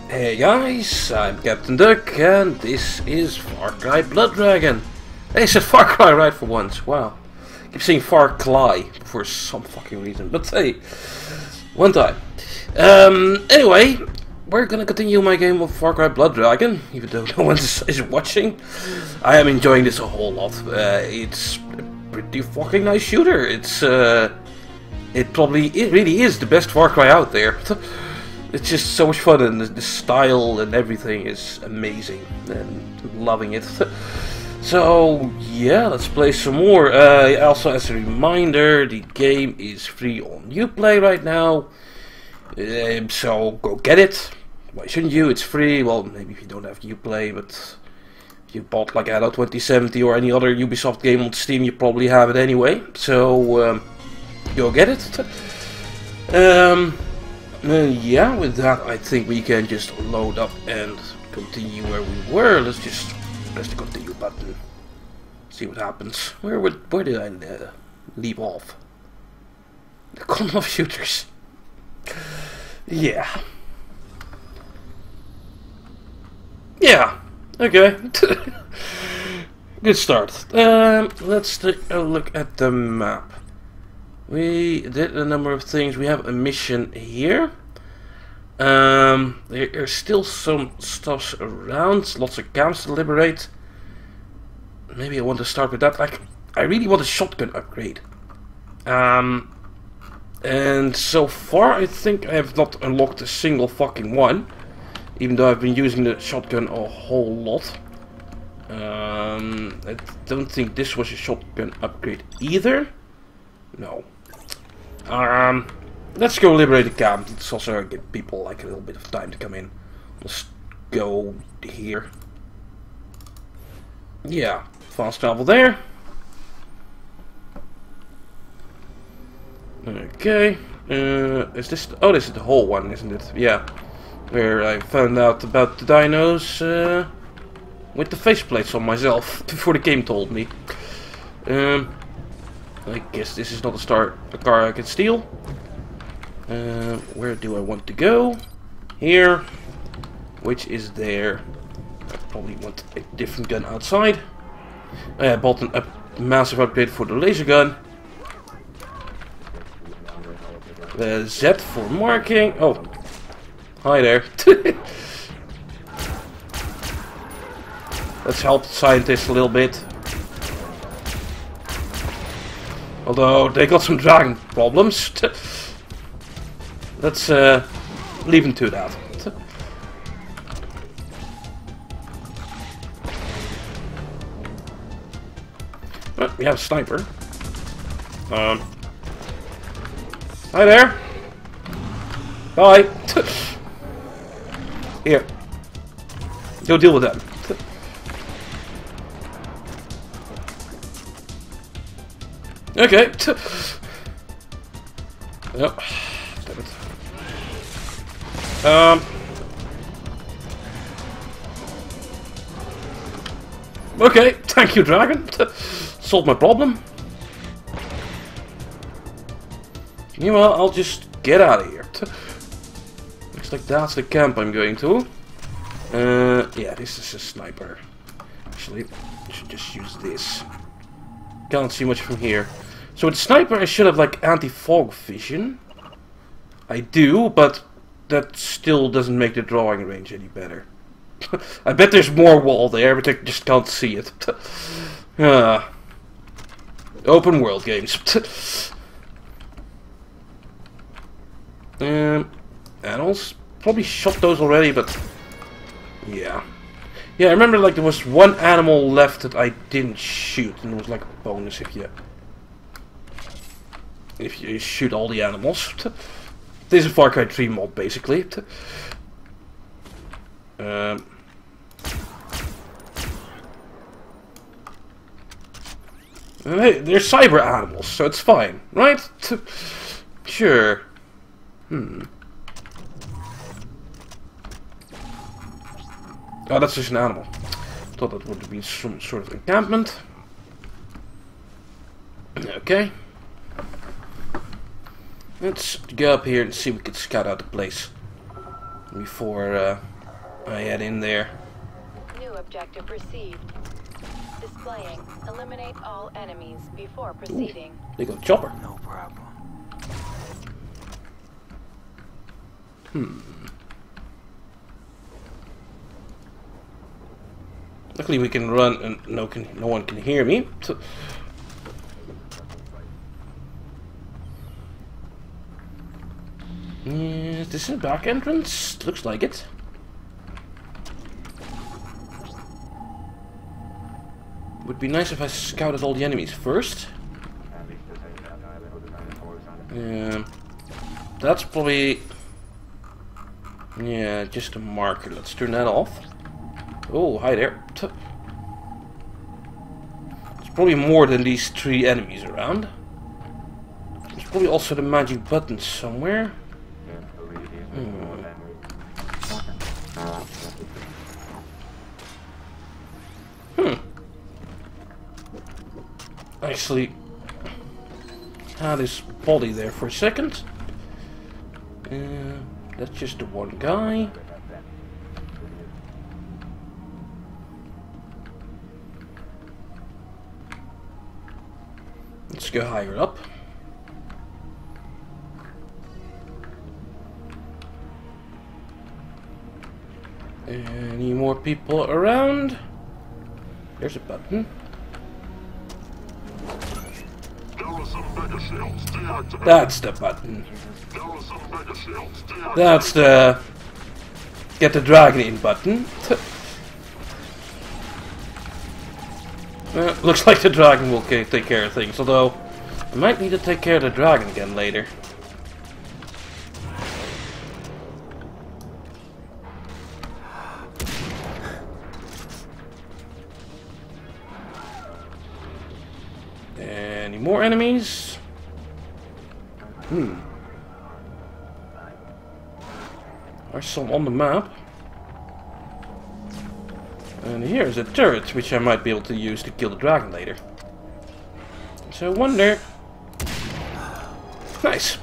Hey guys, I'm Captain Duck, and this is Far Cry Blood Dragon. Hey, I said Far Cry right for once, wow. I keep saying Far Cry for some fucking reason, but hey, one time. Anyway, we're gonna continue my game of Far Cry Blood Dragon, even though no one is watching. I am enjoying this a whole lot. It's a pretty fucking nice shooter. It really is the best Far Cry out there. It's just so much fun, and the style and everything is amazing, and I'm loving it. So yeah, let's play some more. Also, as a reminder, the game is free on uplay right now, so go get it. Why shouldn't you? It's free. Well, maybe if you don't have uplay, but if you bought like Anno 2070 or any other Ubisoft game on Steam, you probably have it anyway. So go get it. Yeah, with that I think we can just load up and continue where we were. Let's just press the continue button. See what happens. Where did I leave off? The column of shooters. Yeah. Yeah. Okay. Good start. Let's take a look at the map. We did a number of things. We have a mission here. There are still some stuffs around. Lots of camps to liberate. Maybe I want to start with that. Like, I really want a shotgun upgrade. And so far, I think I have not unlocked a single fucking one. Even though I've been using the shotgun a whole lot. I don't think this was a shotgun upgrade either. No. Let's go liberate the camp. Let's also give people like a little bit of time to come in. Let's go here. Yeah, fast travel there. Okay. Is this? Oh, this is the whole one, isn't it? Yeah. Where I found out about the dinos with the faceplates on myself before the game told me. I guess this is not a car I can steal. Where do I want to go? Here. Which is there. I probably want a different gun outside. I bought a massive upgrade for the laser gun. Z for marking. Oh. Hi there. Let's help the scientists a little bit. Although they got some dragon problems. Let's leave them to that. Well, we have a sniper. Hi there. Bye. Here. Go deal with them. Okay. Yep. Damn it. Okay. Thank you, dragon. Solved my problem. Meanwhile, I'll just get out of here. Looks like that's the camp I'm going to. Yeah, this is a sniper. Actually, I should just use this. Can't see much from here. So with sniper I should have like anti-fog vision. I do, but that still doesn't make the drawing range any better. I bet there's more wall there, but I just can't see it. Open world games. Animals. Probably shot those already, but yeah. Yeah, I remember like there was one animal left that I didn't shoot, and it was like a bonus if you shoot all the animals. This is a Far Cry 3 mod, basically. Hey, they're cyber animals, so it's fine, right? Sure. Oh, that's just an animal. Thought that would be some sort of encampment. Okay. Let's go up here and see if we can scout out the place before I had in there. New objective received. Displaying. Eliminate all enemies before proceeding. Ooh, they got chopper. No problem. Luckily we can run and no one can hear me. Yeah, is this a back entrance? Looks like it. Would be nice if I scouted all the enemies first. That's probably... yeah, just a marker. Let's turn that off. Oh, hi there. There's probably more than these 3 enemies around. There's probably also the magic button somewhere. Actually, had his body there for a second. That's just the one guy. Let's go higher up. Any more people around? There's a button. That's the button. That's the get the dragon in button. Looks like the dragon will take care of things, although I might need to take care of the dragon again later. Any more enemies? There's some on the map. And here's a turret, which I might be able to use to kill the dragon later. So I wonder... nice!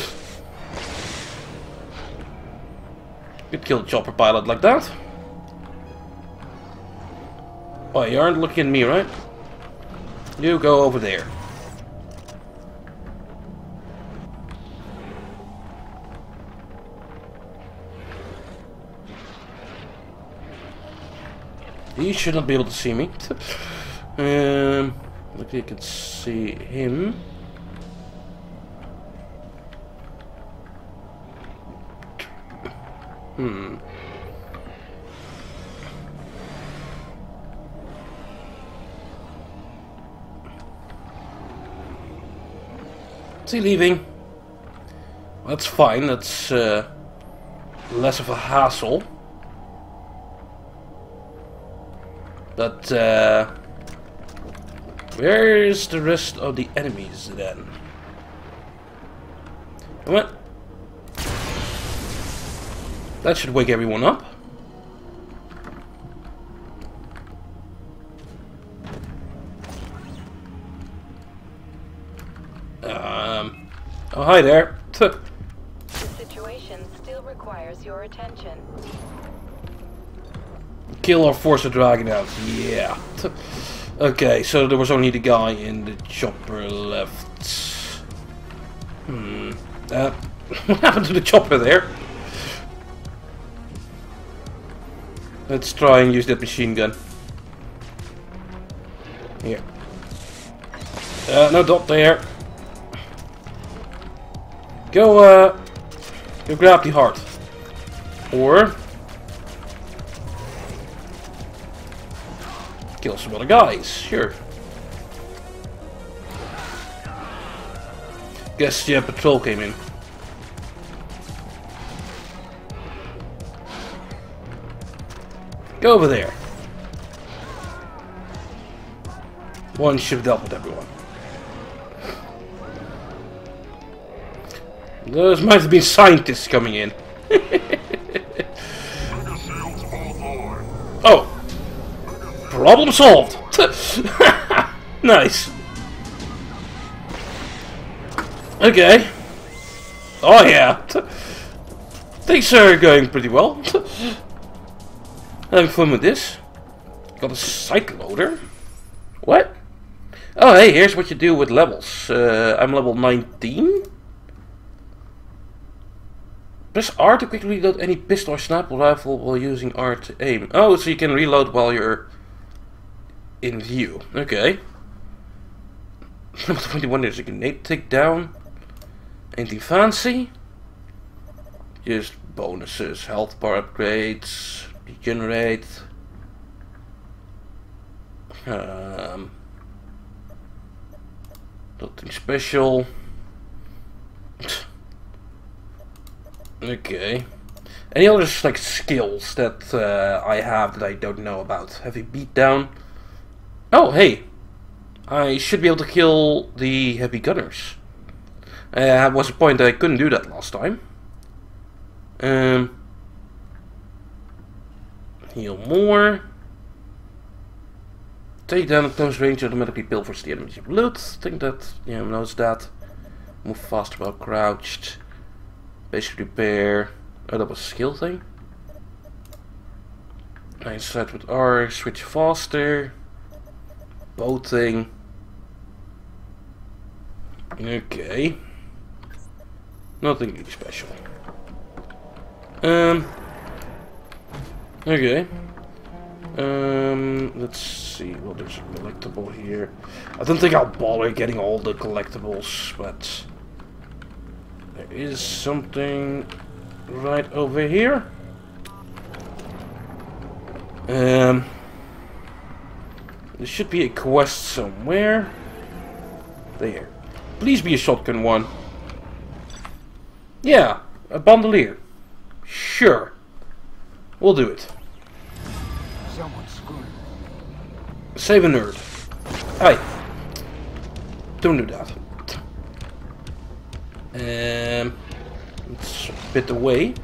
Could kill a chopper pilot like that. Oh, you aren't looking at me, right? You go over there. He should not be able to see me. Look, you can see him. Is he leaving? That's fine. That's less of a hassle. But where is the rest of the enemies then? What? That should wake everyone up. Oh, hi there. The situation still requires your attention. Kill or force a dragon out. Yeah. Okay, so there was only the guy in the chopper left. What happened to the chopper there? Let's try and use that machine gun. Here. No dot there. Go grab the heart. Or kill some other guys, sure. Guess yeah, patrol came in. Go over there. One should have dealt with everyone. Those might have been scientists coming in. Oh! Problem solved! Nice. Okay. Oh yeah. Things are going pretty well. Having fun with this. Got a sight loader. What? Oh, hey, here's what you do with levels. I'm level 19. Press R to quickly reload any pistol or sniper rifle while using R to aim. Oh, so you can reload while you're in view. Okay. Level 21, there's a grenade takedown. Anything fancy? Just bonuses, health bar upgrades, regenerate. Nothing special. Okay. Any other like skills that I have that I don't know about? Heavy beatdown. Oh, hey. I should be able to kill the heavy gunners. That was a point that I couldn't do that last time. Heal more. Take down at close range, automatically pilfers the enemy's loot. Think that, yeah, knows that. Move faster while crouched. Basic repair. Oh, that was a skill thing. Nice set with R, switch faster. Boating. Okay. Nothing really special. Okay. Let's see. Well, there's a collectible here. I don't think I'll bother getting all the collectibles, but there is something right over here. There should be a quest somewhere. There. Please be a shotgun one. Yeah, a bandolier. Sure. We'll do it. Save a nerd. Hey. Don't do that. It's a bit away.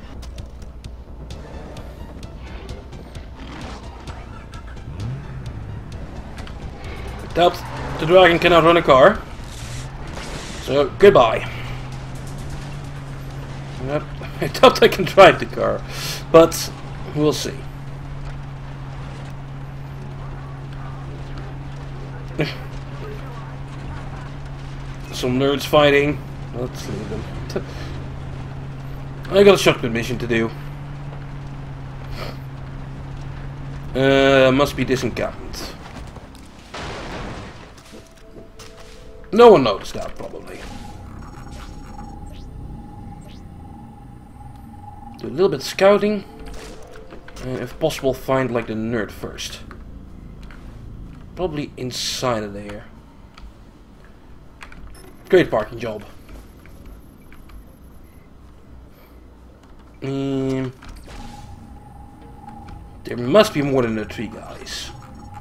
Doubt the dragon cannot run a car. So, goodbye. Yep. I doubt I can drive the car. But, we'll see. Some nerds fighting. Let's leave them. I got a shotgun mission to do. Must be disencampment. No one noticed that, probably. Do a little bit of scouting. And if possible, find like the nerd first. Probably inside of there. Great parking job. There must be more than the 3 guys.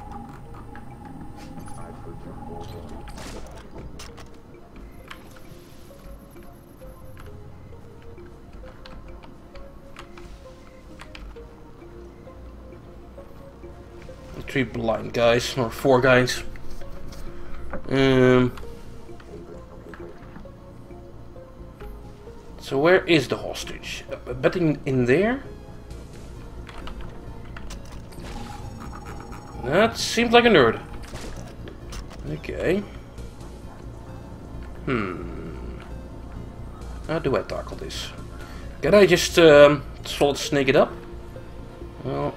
The 3 blind guys, or 4 guys. So where is the hostage? Betting in there? That seems like a nerd. Okay. How do I tackle this? Can I just solid snake it up? Well,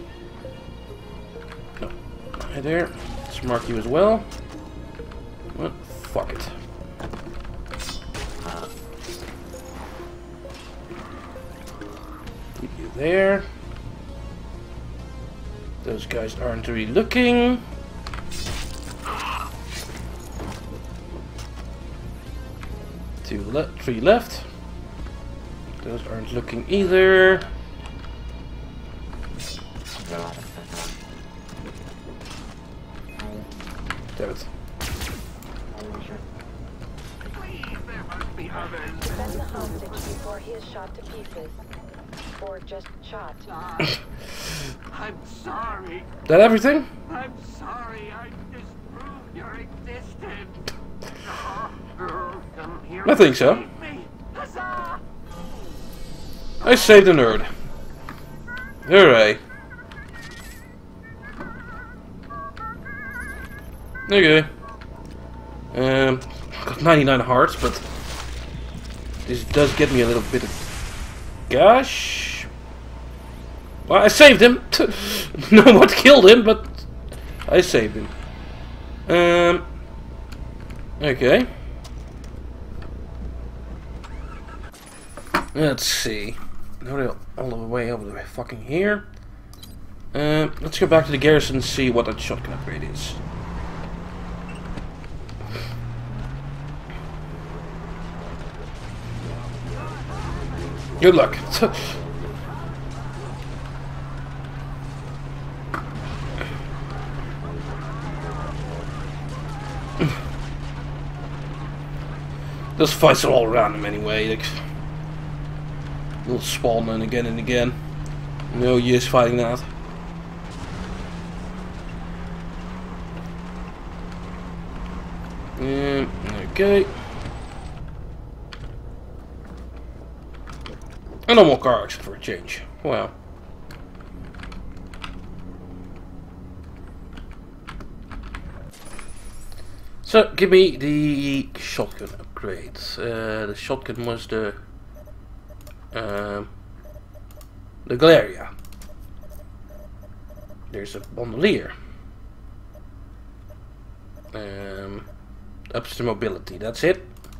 no. Hi there. Let's mark you as well. Well, fuck it. Keep you there. Those guys aren't really looking. Three left. Those aren't looking either. Damn it. Defend the hostage before he is shot to pieces. Or just shot. I'm sorry. That everything? I'm sorry. I disproved your existence. Come here. I think so. Huzzah! I saved the nerd. Hooray. Okay. Got 99 hearts, but this does get me a little bit of cash. Well, I saved him. No one killed him, but I saved him. Okay. Let's see. Now they're all the way over the fucking here. Let's go back to the garrison and see what that shotgun upgrade is. Good luck. Those fights are all around him anyway. Like, they'll spawn again and again. No use fighting that. Okay. And no more car action for a change. Wow. So, give me the shotgun upgrade. The shotgun was the Galeria. There's a bandolier. Ups to mobility. That's it.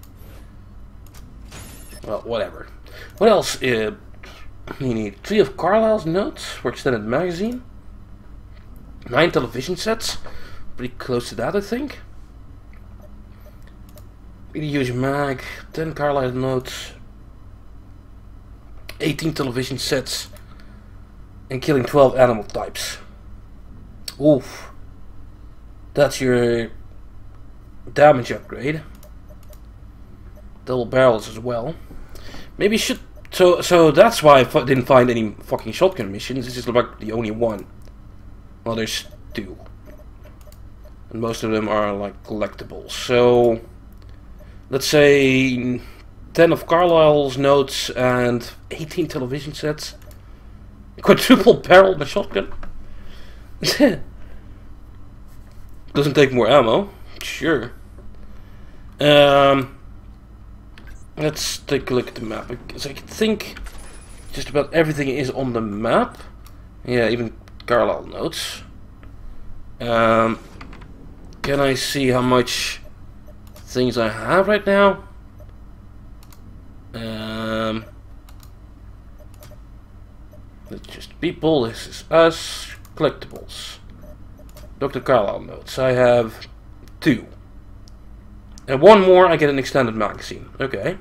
Well, whatever. What else? You need 3 of Carlisle's notes for extended magazine. 9 television sets. Pretty close to that, I think. Really huge mag. 10 Carlisle notes. 18 television sets. And killing 12 animal types. Oof. That's your damage upgrade. Double barrels as well. Maybe you should... So that's why I didn't find any fucking shotgun missions. This is like the only one. Well, there's 2. And most of them are like collectibles. So... let's say 10 of Carlisle's notes and 18 television sets. Quadruple barrel the shotgun. Doesn't take more ammo. Sure. Let's take a look at the map. Because I think just about everything is on the map. Yeah, even Carlisle notes. Can I see how much things I have right now? That's just people. This is us. Collectibles. Dr. Carlisle notes. I have 2. And 1 more, I get an extended magazine. Okay.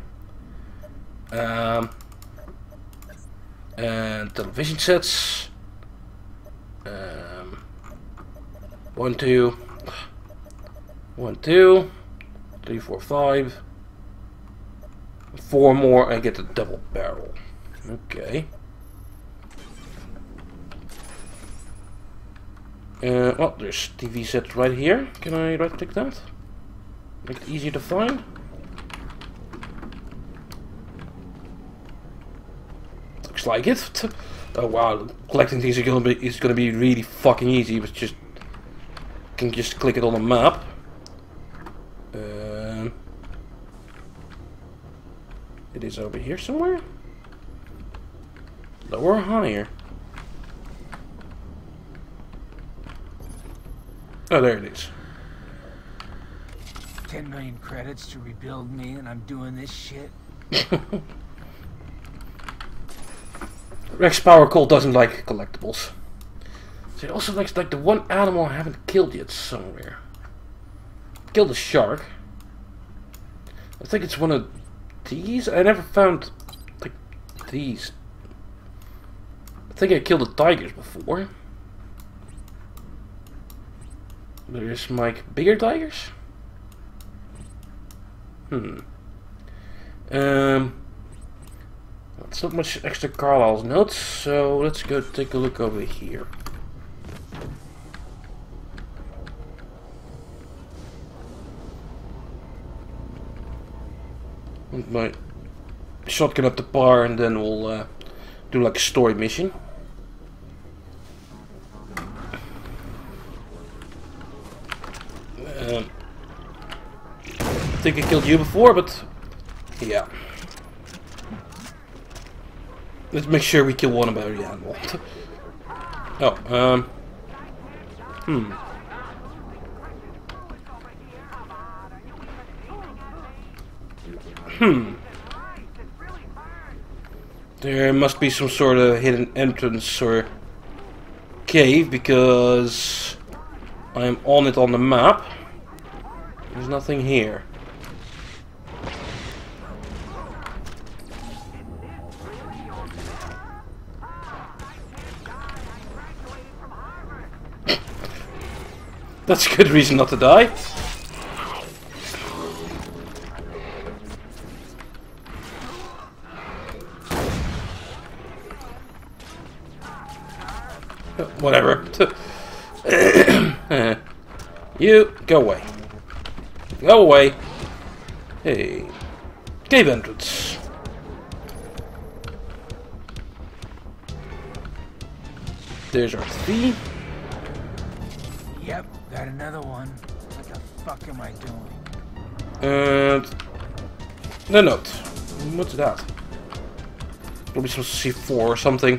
And television sets. 1, 2. 1, 2. 3, 4, 5. 4 more, I get the double barrel. Okay. Well, there's TV set right here. Can I right click that? Make it easier to find. Looks like it. Oh wow, collecting these is gonna be really fucking easy. But just can just click it on the map. It is over here somewhere. Lower or higher? Oh, there it is. 10 million credits to rebuild me, and I'm doing this shit. Rex Power Cold doesn't like collectibles. So it also likes like the one animal I haven't killed yet somewhere. Killed a shark. I think it's one of these. I never found like these. I think I killed the tigers before. There's like bigger tigers. It's not much extra Carlisle's notes, so let's go take a look over here. With my shotgun up the par, and then we'll do like a story mission. think I killed you before, but yeah. Let's make sure we kill one of every animal. Oh, There must be some sort of hidden entrance or cave, because I'm on it on the map. There's nothing here. That's a good reason not to die. Whatever. You go away. Go away. Hey. Cave entrance. There's our fee. Yep, got another one. What the fuck am I doing? And the note. What's that? Probably some C4 or something.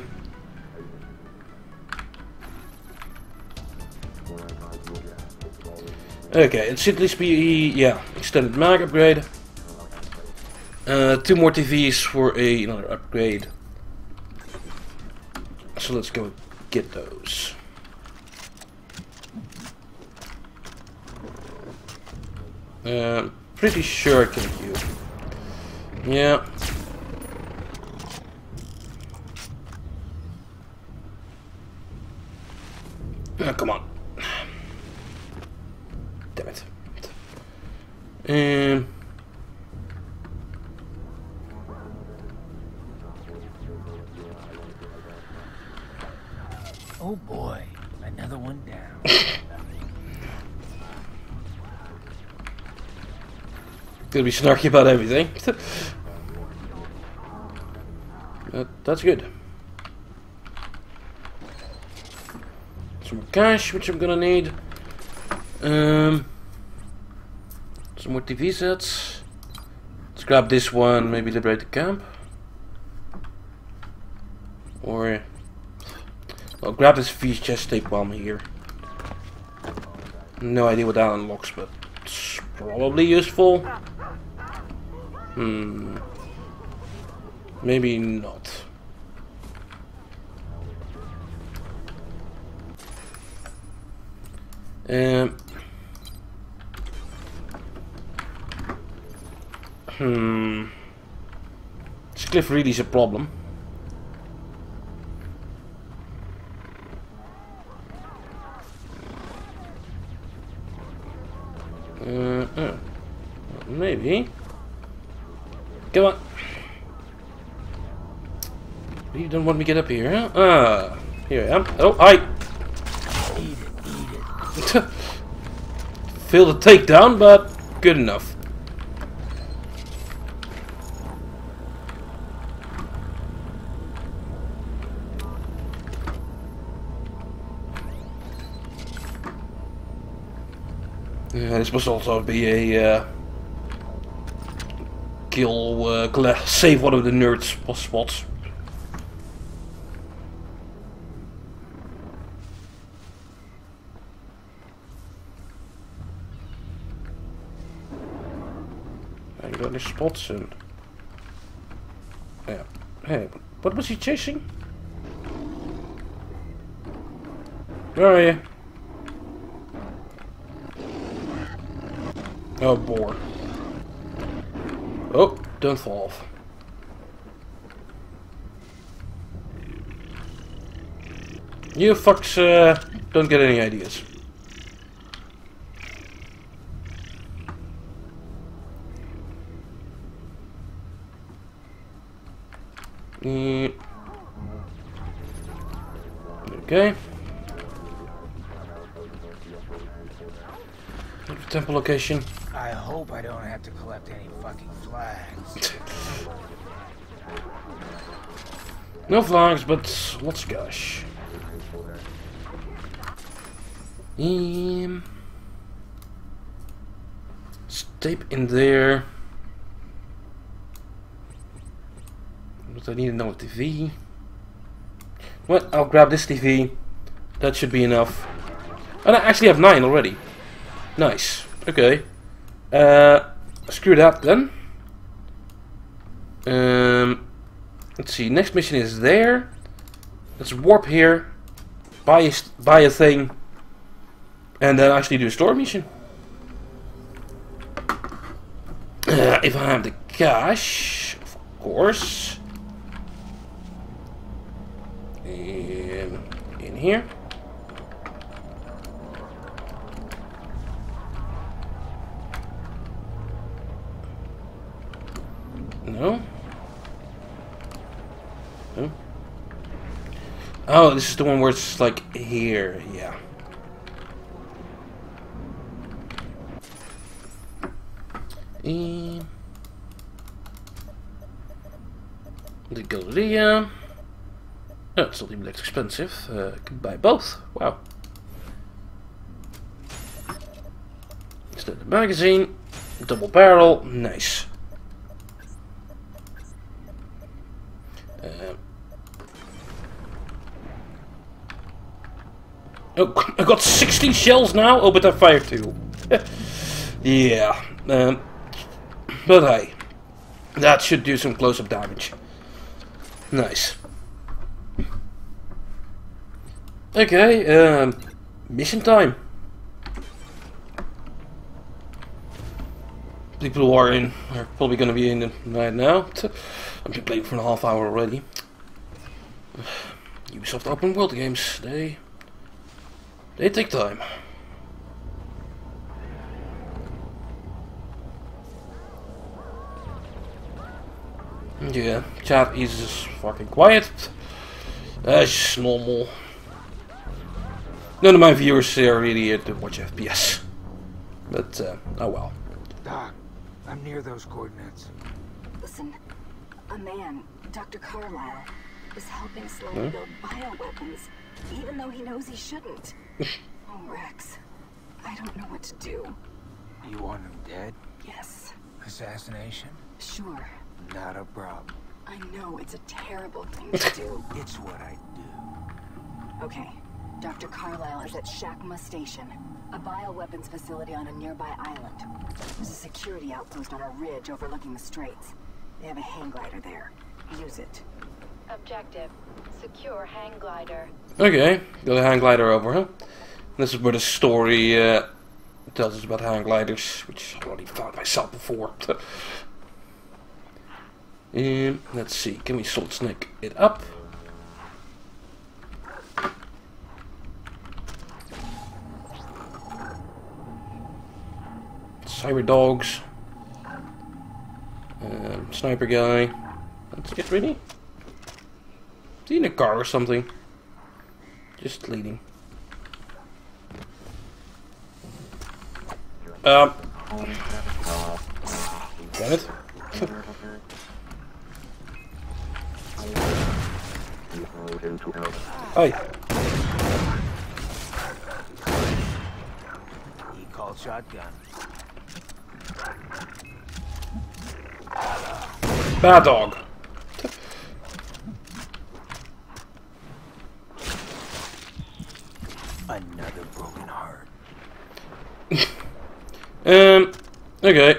Okay, it should at least be, yeah, extended mag upgrade. 2 more TVs for another upgrade. So let's go get those. Pretty sure I killed you. Yeah. Oh, come on. Damn it. Oh boy, another one down. Gonna be snarky about everything. That's good. Some more cash, which I'm gonna need. Some more TV sets. Let's grab this one, maybe liberate the camp. Or I'll grab this VHS tape while I'm here. No idea what that unlocks, but it's probably useful. Maybe not. This cliff really is a problem. Maybe. Come on. You don't want me to get up here, huh? Ah, here I am. Oh, I Eat it. failed the takedown, but good enough. This must also be a kill, save one of the nerds spots. I got any spots in. Yeah. Hey, what was he chasing? Where are you? Oh, boar. Oh, don't fall off. You fucks don't get any ideas. Okay. Temple location. I hope I don't have to collect any fucking flags. No flags, but let's gosh. tape in there. But I need another TV. Well, I'll grab this TV. That should be enough. And I actually have 9 already. Nice. Okay. Screw that then. Let's see. Next mission is there. Let's warp here. Buy a thing. And then actually do a store mission. If I have the cash, of course. In here. No. No. Oh, this is the one where it's like here, yeah. The Galleria. Oh, it's not even that expensive. I can buy both. Wow. Instead of the magazine, double barrel, nice. Oh, I got 16 shells now. Oh, but I fired 2. Yeah. But hey, that should do some close-up damage. Nice. Okay, mission time. People who are in are probably going to be in it right now. I've been playing for a half hour already. Ubisoft open world games, they take time. Yeah, chat is just fucking quiet. That's normal. None of my viewers are really here to watch FPS. But, oh well. Doc, I'm near those coordinates. Listen, a man, Dr. Carlisle, is helping slowly build bioweapons, even though he knows he shouldn't. Oh, Rex, I don't know what to do. You want him dead? Yes. Assassination? Sure. Not a problem. I know it's a terrible thing to do. It's what I do. Okay. Dr. Carlisle is at Shakma Station, a bioweapons facility on a nearby island. There's a security outpost on a ridge overlooking the straits. They have a hang glider there. Use it. Objective: secure hang glider. Okay, got a hang glider over, huh? This is where the story tells us about hang gliders, which I already found myself before. Let's see, can we Solid Snake it up? Cyber dogs. Sniper guy. Let's get ready. Is he in a car or something? Just leading. Damn it. Hi. He called shotgun. Bad dog. Another broken heart. Okay.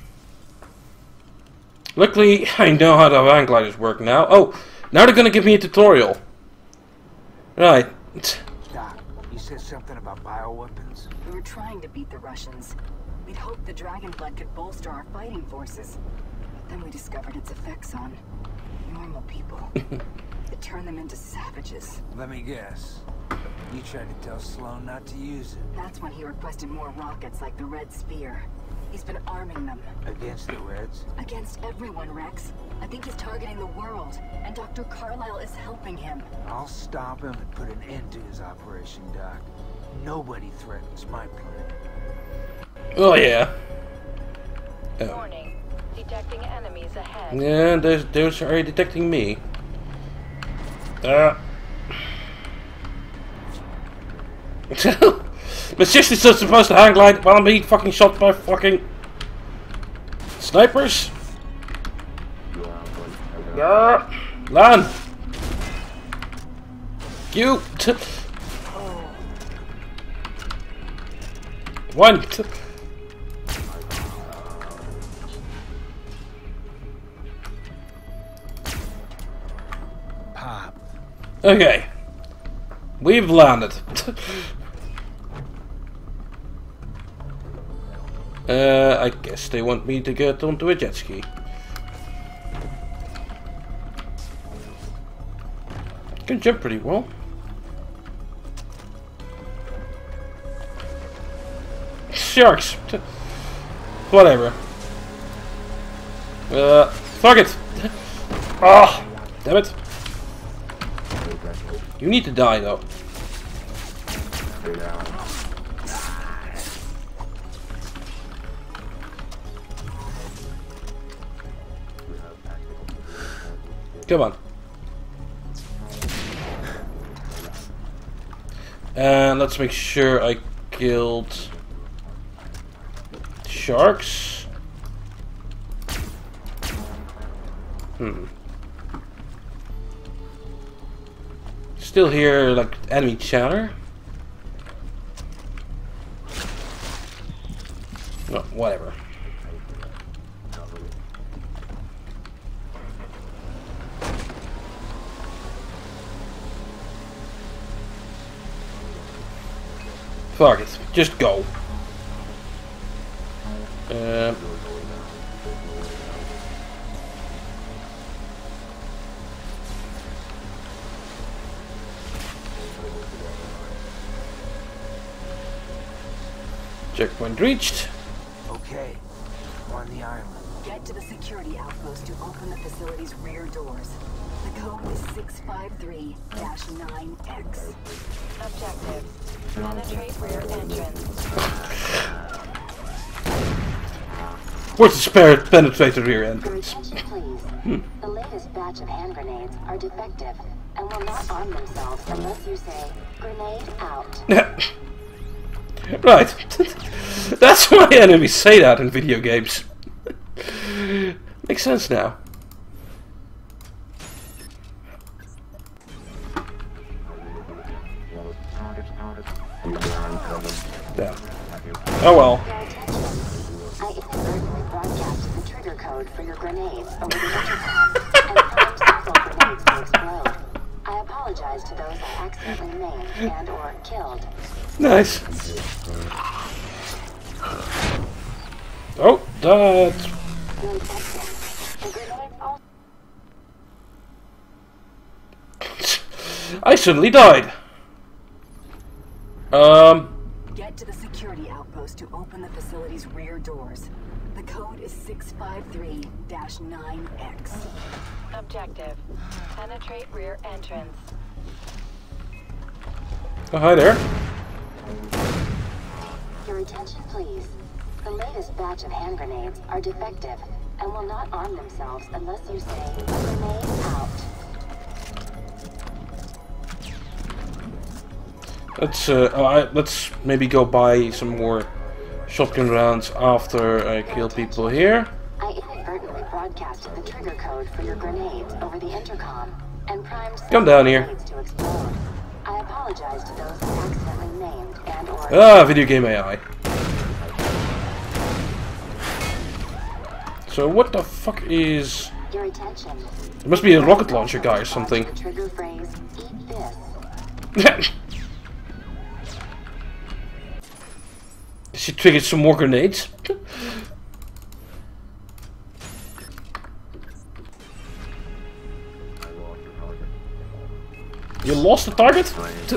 Luckily, I know how the hang gliders work now. Oh, now they're gonna give me a tutorial. Right. Doc, you said something about bioweapons? We were trying to beat the Russians. We'd hoped the dragon blood could bolster our fighting forces. But then we discovered its effects on normal people. It turned them into savages. Let me guess. You tried to tell Sloan not to use it. That's when he requested more rockets like the Red Spear. He's been arming them. Against the Reds? Against everyone, Rex. I think he's targeting the world, and Dr. Carlisle is helping him. I'll stop him and put an end to his operation, Doc. Nobody threatens my plan. Oh yeah. Oh. Warning: detecting enemies ahead. Yeah, those are detecting me. My sister's still supposed to hang glide while I'm being fucking shot by fucking Snipers! Yeah! Land! You! One! Pop. Okay. We've landed. I guess they want me to get onto a jet ski. Can jump pretty well. Sharks! Whatever. Fuck it! Ah! Damn it! You need to die though. Come on. And let's make sure I killed sharks. Still hear like enemy chatter. No, whatever. Fuck it, just go. Checkpoint reached. Okay, I'm on the island. Get to the security outpost to open the facility's rear doors. The code is 653-9X. Objective. Penetrate rear entrance. Where's the spare penetrate the rear entrance? Your attention, please. The latest batch of hand grenades are defective and will not arm themselves unless you say, "Grenade out." Right. That's why enemies say that in video games. Makes sense now. Yeah. Oh well. I inadvertently broadcasted the trigger code for your grenades over the intercom and primed several grenades to explode. I apologize to those I accidentally maimed and/or killed. Nice. Oh, that. Your attention. The grenades also. I suddenly died. Get to the security outpost to open the facility's rear doors. The code is 653-9X. Objective. Penetrate rear entrance. Oh, hi there. Your attention, please. The latest batch of hand grenades are defective and will not arm themselves unless you say, "Grenade out." Let's maybe go buy some more shotgun rounds after I kill people here. I inadvertently broadcasted the trigger code for your grenades over the intercom and primed Come down here. grenades to explode. I apologize to those I accidentally named and/or. Ah, video game AI. So what the fuck is? Your attention. It must be a rocket launcher guy or something. The trigger phrase, "Eat this." She triggered some more grenades. You lost the target?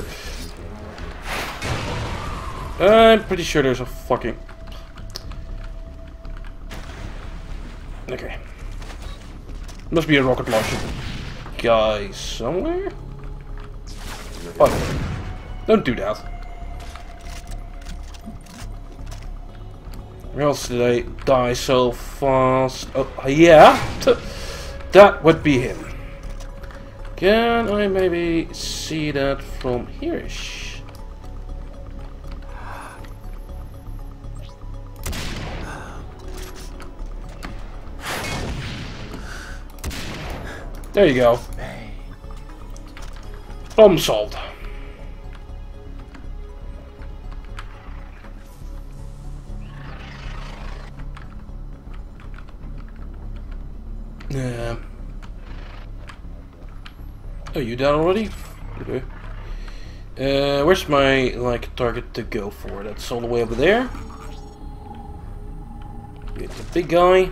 I'm pretty sure there's a fucking... Okay. Must be a rocket launcher guy somewhere? Fuck. Don't do that. Where else did I die so fast? Oh, yeah. That would be him. Can I maybe see that from here-ish? There you go. Bang. Problem solved. Yeah. Oh, you down already? Okay. Where's my target to go for? That's all the way over there. Get the big guy.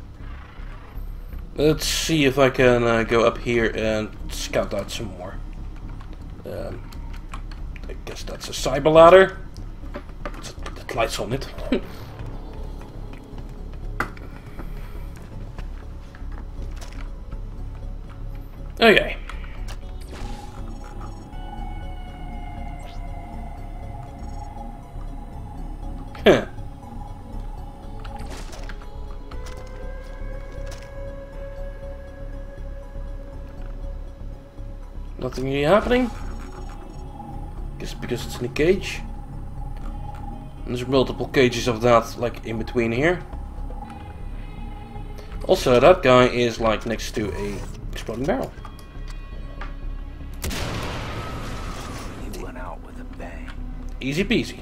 Let's see if I can go up here and scout out some more. I guess that's a cyber ladder. It lights on it. Okay. Huh. Nothing really happening. Guess because it's in a cage. And there's multiple cages of that, like in between here. Also, that guy is like next to a exploding barrel. He went out with a bang. Easy peasy.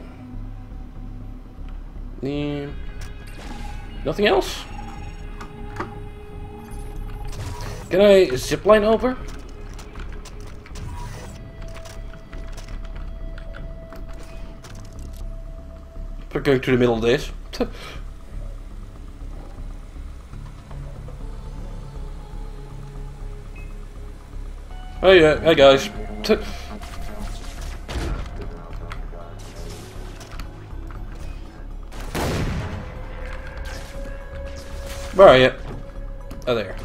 Nothing else? Can I zipline over? We're going through the middle of this. Oh yeah, hey guys. Where are you? Oh, there.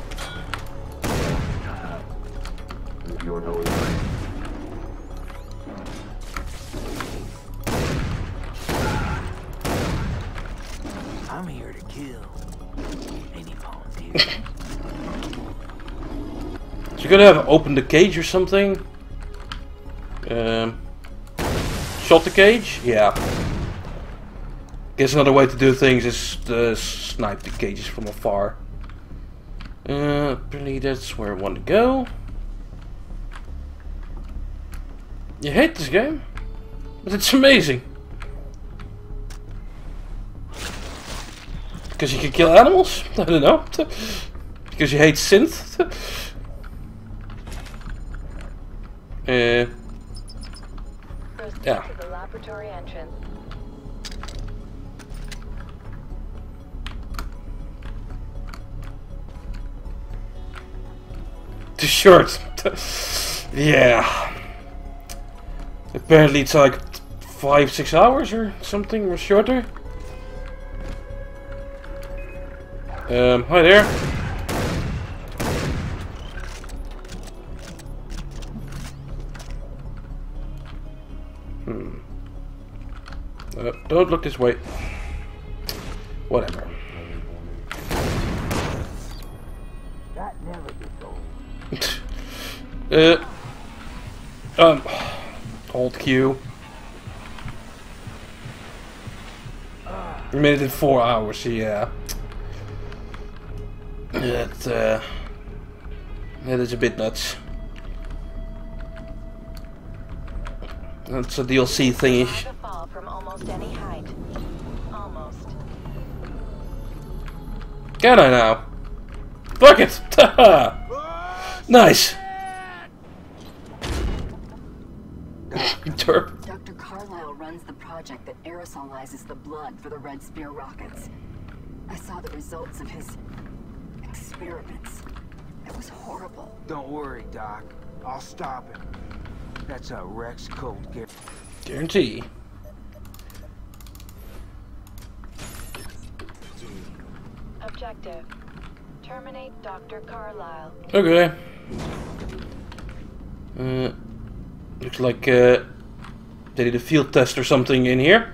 I'm here to kill. Any volunteers? So you could have opened the cage or something. Shot the cage? Yeah. Guess another way to do things is to snipe the cages from afar. Apparently that's where I want to go. You hate this game? But it's amazing. Because you can kill animals? I don't know. Because you hate synth? Proceed Yeah. to the laboratory entrance. Too short. Yeah. Apparently it's like 5-6 hours or something, or shorter. Hi there. Don't look this way. Whatever. That never gets old. Hold Q. We made it in 4 hours, yeah. That is a bit nuts. That's a DLC thingy. To fall from almost any height. Almost. Can I now? Fuck it! Nice! Derp. Dr. Carlisle runs the project that aerosolizes the blood for the Red Spear rockets. I saw the results of his experiments. It was horrible. Don't worry, Doc. I'll stop him. That's a Rex code Guarantee. Objective. Terminate Dr. Carlisle. Okay. Looks like they did a field test or something in here.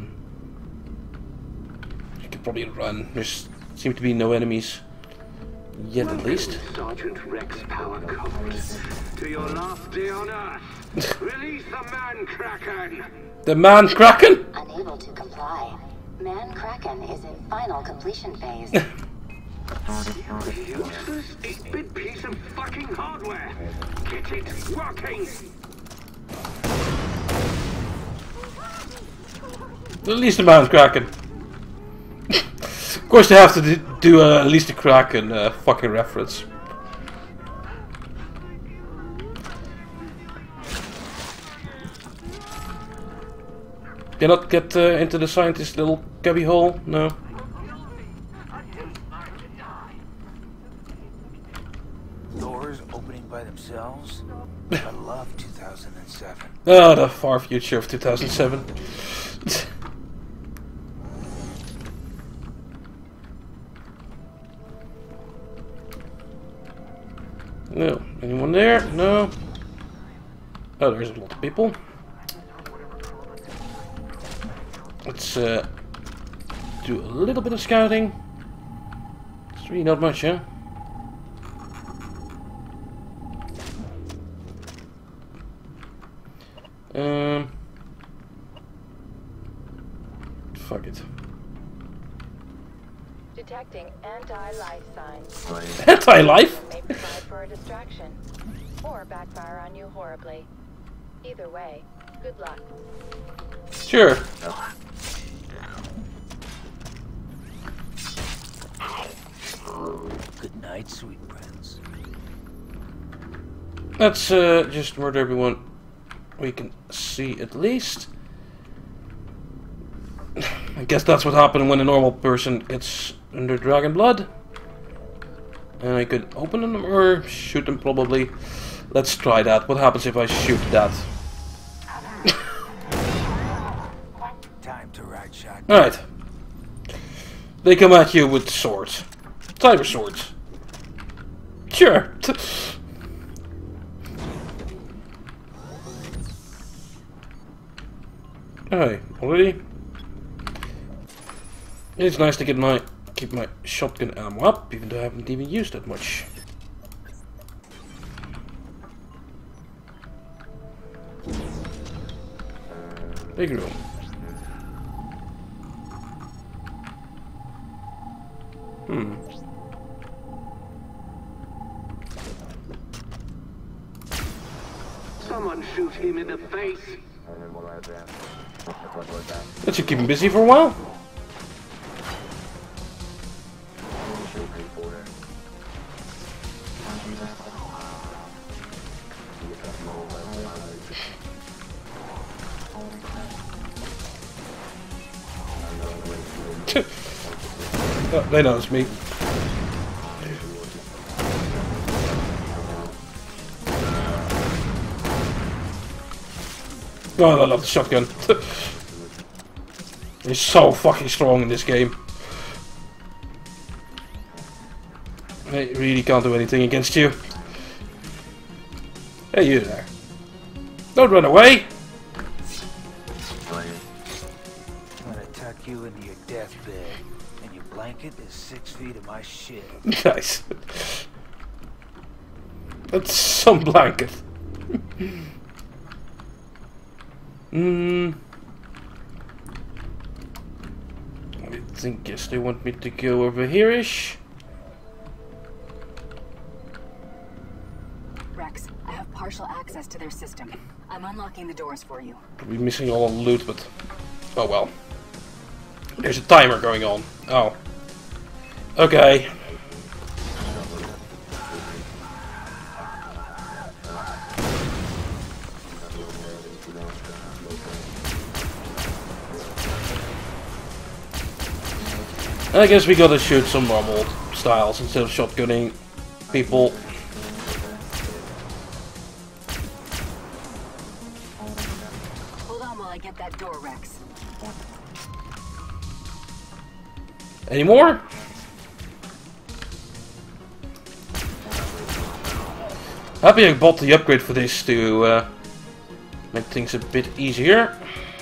You could probably run. There seem to be no enemies Yet at least. Sergeant Rex Power Codes. To your last day on Earth. Release the Man Kraken! The Man Kraken? Unable to comply. Man Kraken is in final completion phase. You useless 8-bit piece of fucking hardware! Get it working! At least the Man Kraken. Of course they have to do at least the Kraken fucking reference. Cannot get into the scientist's little cubby hole? No. Doors opening by themselves? I love 2007. Ah, the far future of 2007. No. Anyone there? No. Oh, there's a lot of people. Let's do a little bit of scouting. It's really not much, huh? Fuck it. Detecting anti-life signs. Anti-life? May provide for a distraction, or backfire on you horribly. Either way, good luck. Sure. Good night, sweet prince. Let's just murder everyone we can see at least. I guess that's what happened when a normal person gets under dragon blood. And I could open them or shoot them probably. Let's try that. What happens if I shoot that? Time to ride shotgun. Alright. They come at you with swords. Cyber swords. Sure. Alright, already. It's nice to keep my shotgun ammo up, even though I haven't even used that much. Big room. Someone shoot him in the face! That should keep him busy for a while. Oh, they know it's me. Oh, I love the shotgun. It's so fucking strong in this game. I really can't do anything against you. Hey, you there. Don't run away! I'm gonna tuck you into your deathbed, and your blanket is 6 feet of my shit. Nice. That's some blanket. I guess they want me to go over here-ish. Rex, I have partial access to their system. I'm unlocking the doors for you. Probably missing all the loot, but oh well. There's a timer going on. Oh. Okay. I guess we gotta shoot some normal styles instead of shotgunning people. Hold on while I get that door, Rex. Any more? Happy I bought the upgrade for this to make things a bit easier.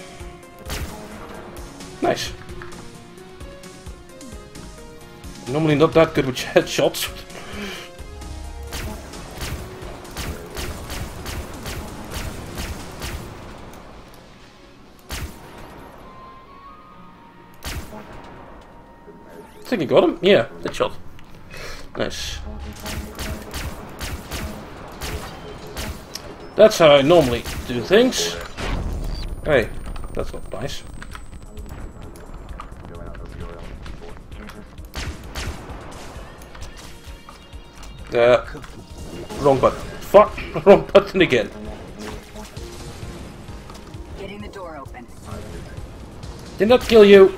Nice. Normally not that good with headshots. I think I got him. Yeah, good shot. Nice. That's how I normally do things. Hey, that's not nice. Wrong button. Fuck, wrong button again. Getting the door open. Did not kill you.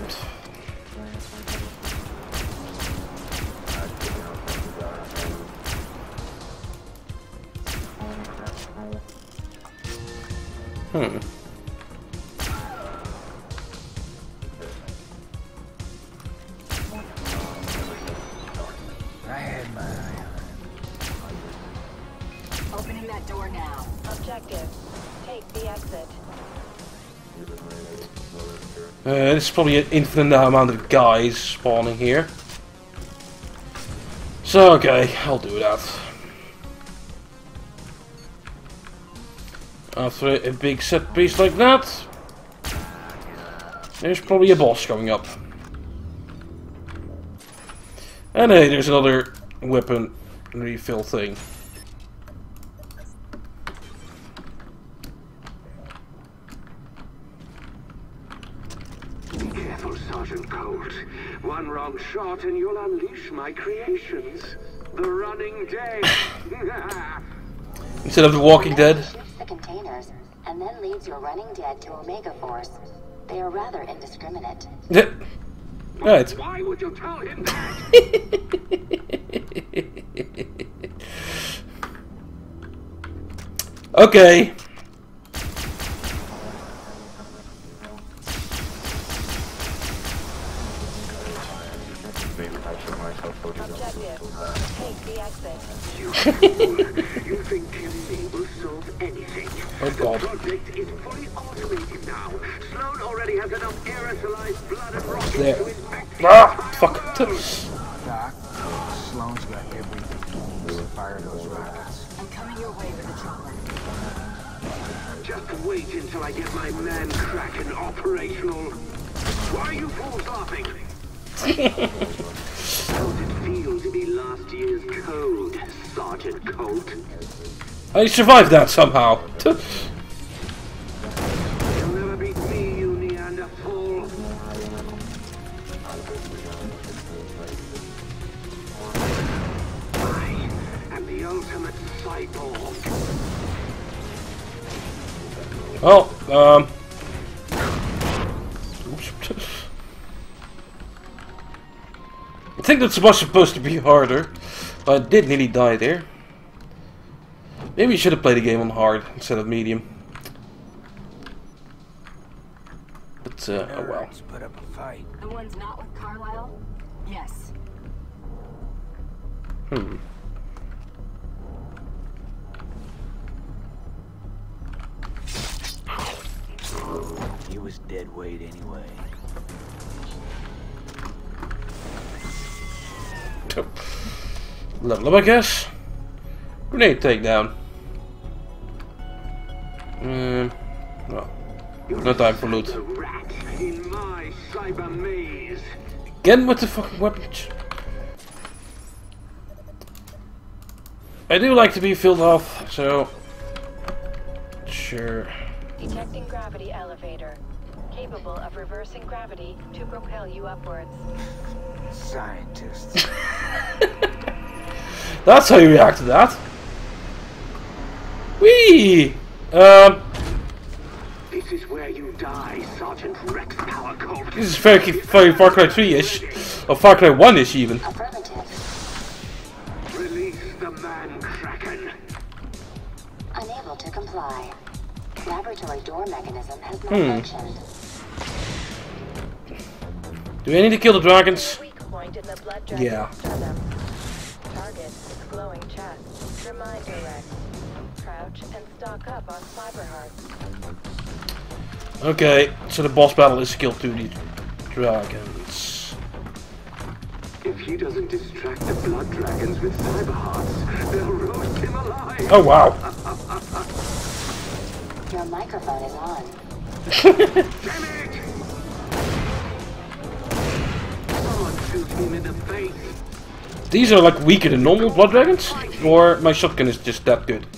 I had my eye on Opening that door now. Objective. Take the exit. This is probably an infinite amount of guys spawning here. So, okay, I'll do that. After a big set piece like that, there's probably a boss coming up. And hey, there's another weapon refill thing. Be careful, Sergeant Colt. One wrong shot and you'll unleash my creations. The running dead. Instead of the Walking Dead. Shoots the containers and then leads your running dead to Omega Force. They are rather indiscriminate. Right. Why would you tell him that? Okay. Objective. Take the exit. You fool. You think killing me will solve anything? Oh God. The project is fully automated now. Sloan already has enough aerosolized blood and rockets There. to infect Ah, fuck. Doc, Sloan's got everything to fire those rockets. I'm coming your way with the chopper. Just wait until I get my man Kraken operational. Why are you fools laughing? How's it feel to be last year's code, Sergeant Colt? I survived that somehow. You'll never beat me, you Neanderthal. I am the ultimate cyborg. Well, oops. I think that's supposed to be harder, but I did nearly die there. Maybe you should have played the game on hard instead of medium. But, oh well. Nerds put up a fight. The one's not with Carlisle? Yes. He was dead weight anyway. Level up, I guess. Grenade takedown. Well, no time for loot. The rat in my cyber maze. Again with the fucking weapons. I do like to be filled off, so sure. Detecting gravity elevator. Capable of reversing gravity to propel you upwards. Scientists. That's how you react to that. Whee! This is where you die, Sergeant Rex Power Colt. This is very Far Cry 3-ish, or Far Cry 1-ish even. Affirmative. Release the man Kraken. Unable to comply. Laboratory door mechanism has malfunctioned. Do we need to kill the dragons? Weak point in the blood dragon Yeah. sternum. Target glowing chest. Reminder Rex. Crouch and stock up on fiber hearts. Okay, so the boss battle is kill 2 the dragons. If he doesn't distract the blood dragons with cyber hearts, they'll roast him alive. Oh wow. Your microphone is on. Damn it! Someone shoot him in the face. These are like weaker than normal blood dragons? Or my shotgun is just that good?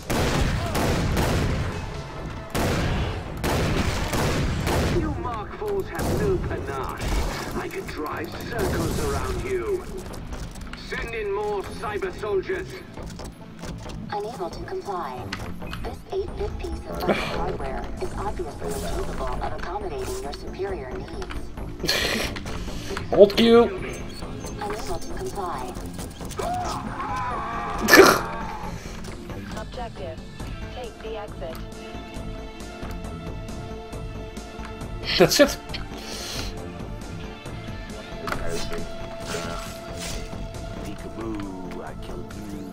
You Mark fools have no panache. I could drive circles around you. Send in more cyber soldiers. Unable to comply. This 8-bit piece of fucking hardware is obviously incapable of accommodating your superior needs. Hold Q. Unable to comply. Objective. Take the exit. That's it. Peekaboo, I killed you.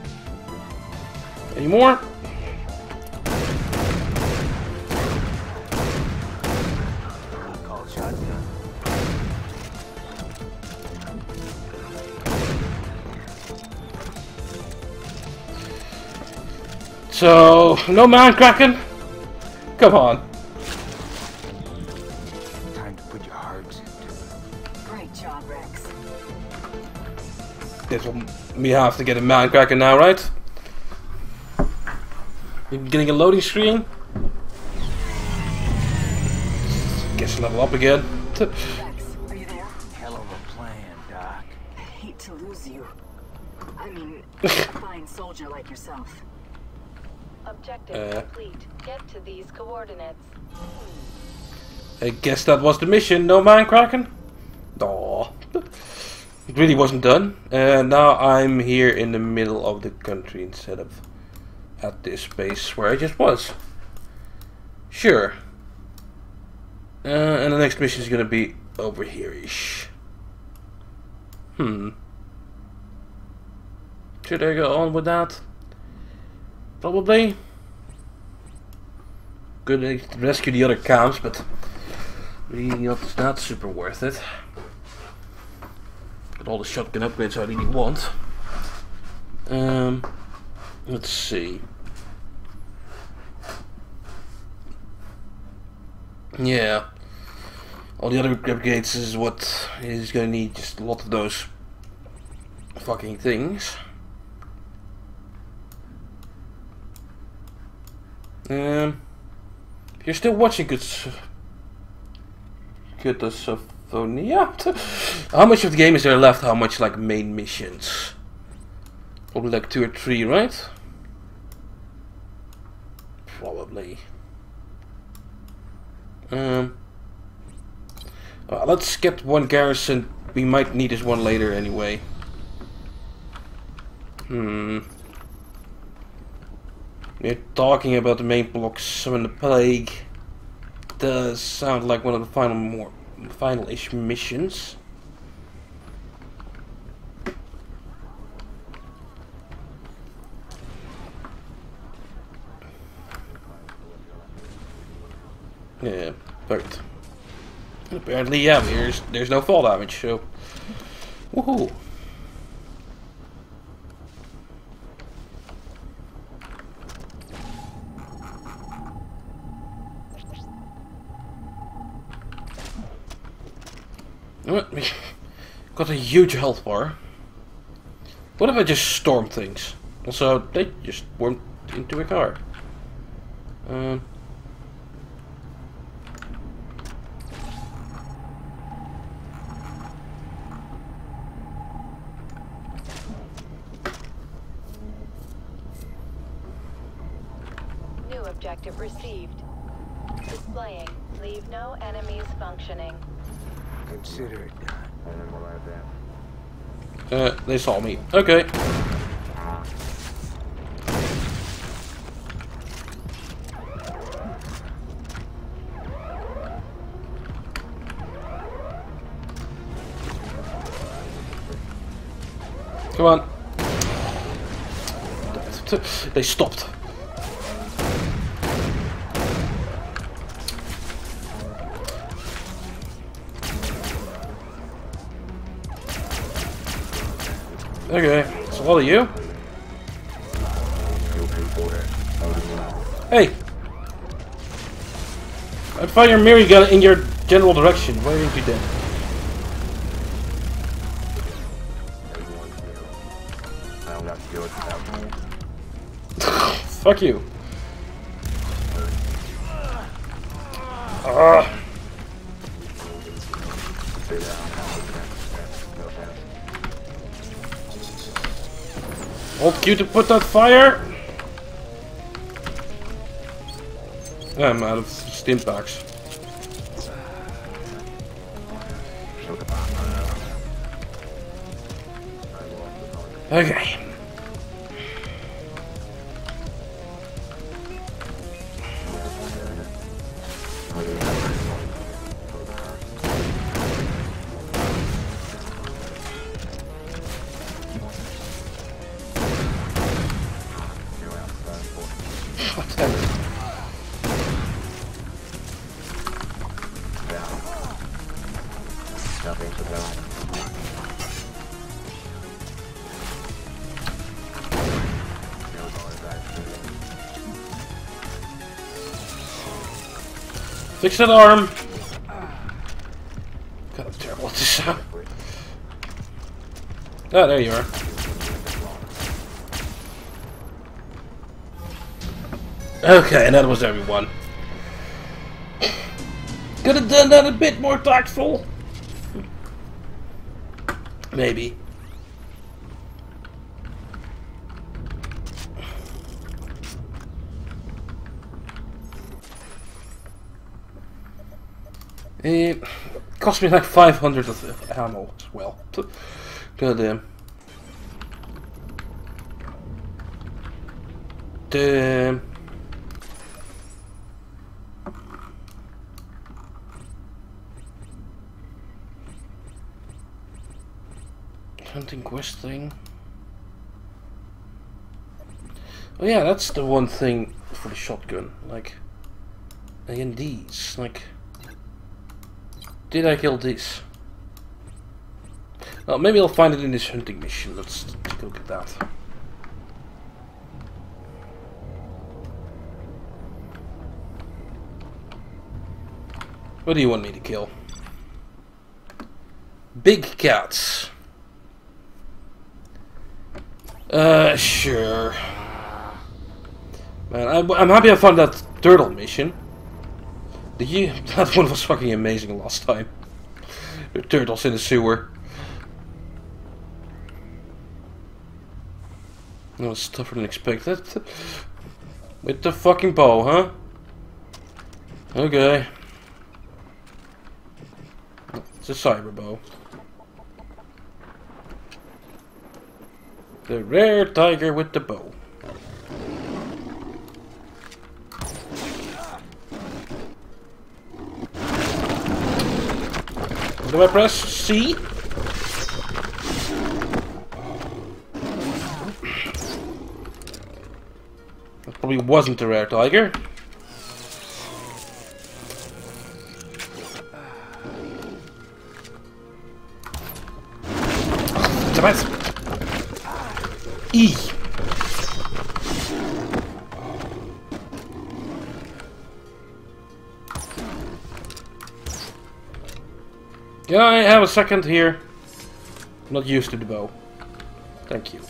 Any more? Call shotgun. So, no man cracking? Come on. Time to put your hearts into it. Great job, Rex. This will we have to get a man cracking now, right? You're getting a loading screen. Guess level up again. Rex, are you there? Hell of a plan, Doc. I hate to lose you. I mean, a fine soldier like yourself. Objective complete. Get to these coordinates. I guess that was the mission. No man cracking. Aw. It really wasn't done. Now I'm here in the middle of the country instead of at this base where I just was. Sure. And the next mission is gonna be over here-ish. Should I go on with that? Probably. Good to rescue the other camps, but really not super worth it. Got all the shotgun upgrades I really want. Let's see. Yeah. All the other upgrades is what is gonna need, just a lot of those fucking things. If you're still watching good Sophonia. How much of the game is there left? How much like main missions? Probably like 2 or 3, right? Probably. Let's get one garrison. We might need this one later anyway. We're talking about the main block, Summon the Plague. Does sound like one of the final-ish missions. Yeah, perfect. Apparently, yeah, there's no fall damage, so woohoo! Got a huge health bar. What if I just storm things? Also, they just warmed into a car. New objective received. Displaying. Leave no enemies functioning. Consider it done. They saw me. Okay. Come on. They stopped. Okay, it's a lot of you. Hey! I find your mirror gun in your general direction. Why didn't you do? Fuck you. Hold Q to put that fire. I'm out of stim packs. Okay. Fix that arm. God, I'm terrible at this sound. Ah, there you are. Okay, and that was everyone. Could have done that a bit more tactful. Maybe. It cost me like 500 of ammo as well. Goddamn. Damn. Hunting quest thing. Oh yeah, that's the one thing for the shotgun. Like, and these, like. Did I kill this? Well, maybe I'll find it in this hunting mission. Let's take a look at that. What do you want me to kill? Big cats. Sure. Man, I'm happy I found that turtle mission. That one was fucking amazing last time. The turtles in the sewer. That was tougher than expected. With the fucking bow, huh? Okay. It's a cyber bow. The rare tiger with the bow. Do I press C? That probably wasn't a rare tiger. Damn it! E. Can I have a second here? I'm not used to the bow. Thank you.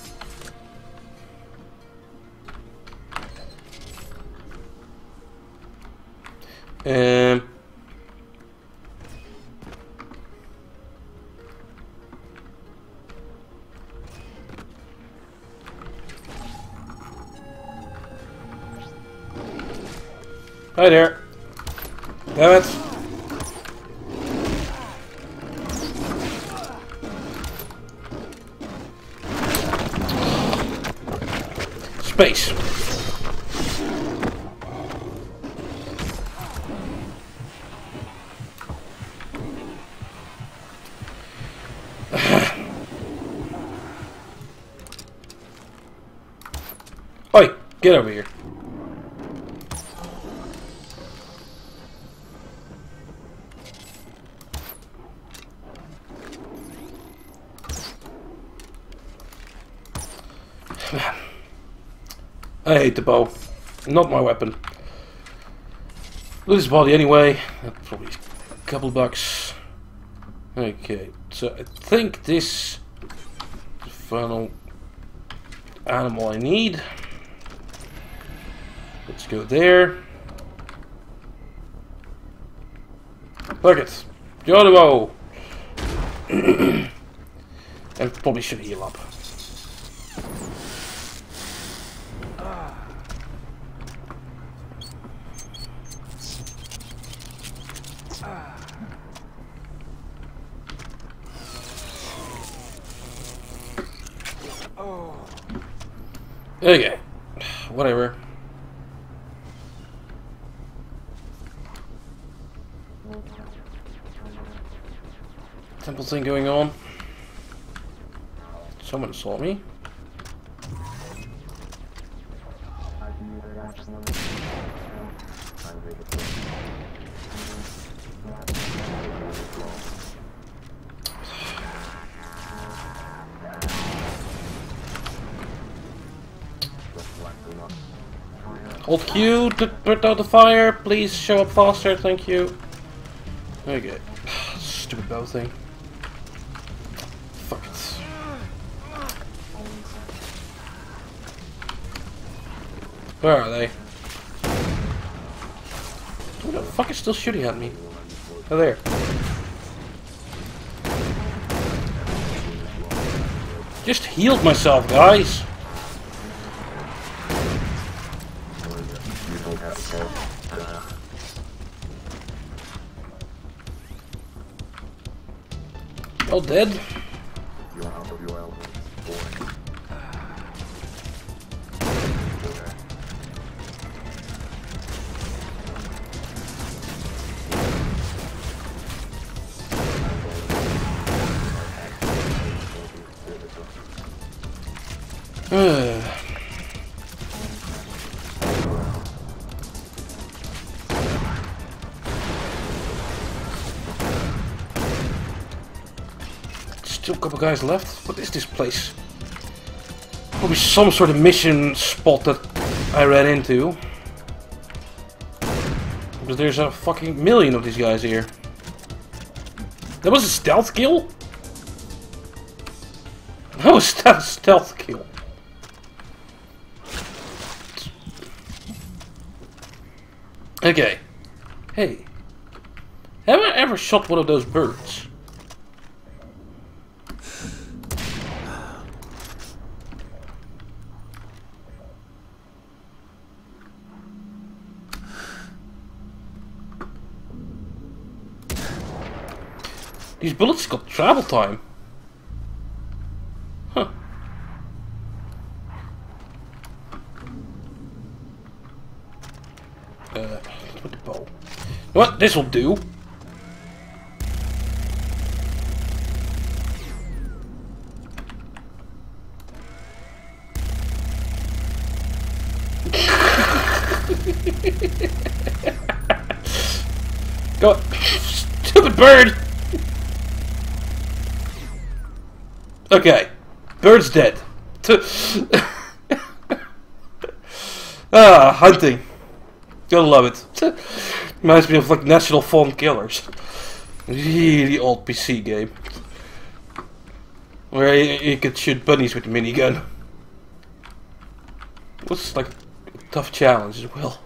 Hi there. Damn it. Space. Oi, get over here. Man. I hate the bow. Not my weapon. Loot his body anyway. Probably a couple bucks. Okay, so I think this is the final animal I need. Let's go there. Look it. Go the bow. And probably should heal up. Okay, whatever. Temple thing going on. Someone saw me. Hold Q to put out the fire. Please show up faster, thank you. Okay. Stupid bow thing. Fuck it. Where are they? Who the fuck is still shooting at me? Oh, there. Just healed myself, guys. All dead. Still a couple guys left. What is this place? Probably some sort of mission spot that I ran into. Because there's a fucking million of these guys here. That was a stealth kill? That was a stealth kill. Okay. Hey. Have I ever shot one of those birds? These bullets got travel time. Huh. With the bow. What? This will do. Go, stupid bird. Okay, bird's dead. Hunting. Gotta love it. Reminds me of like National Fallen Killers. Really old PC game. Where you could shoot bunnies with a minigun. It was like a tough challenge as well.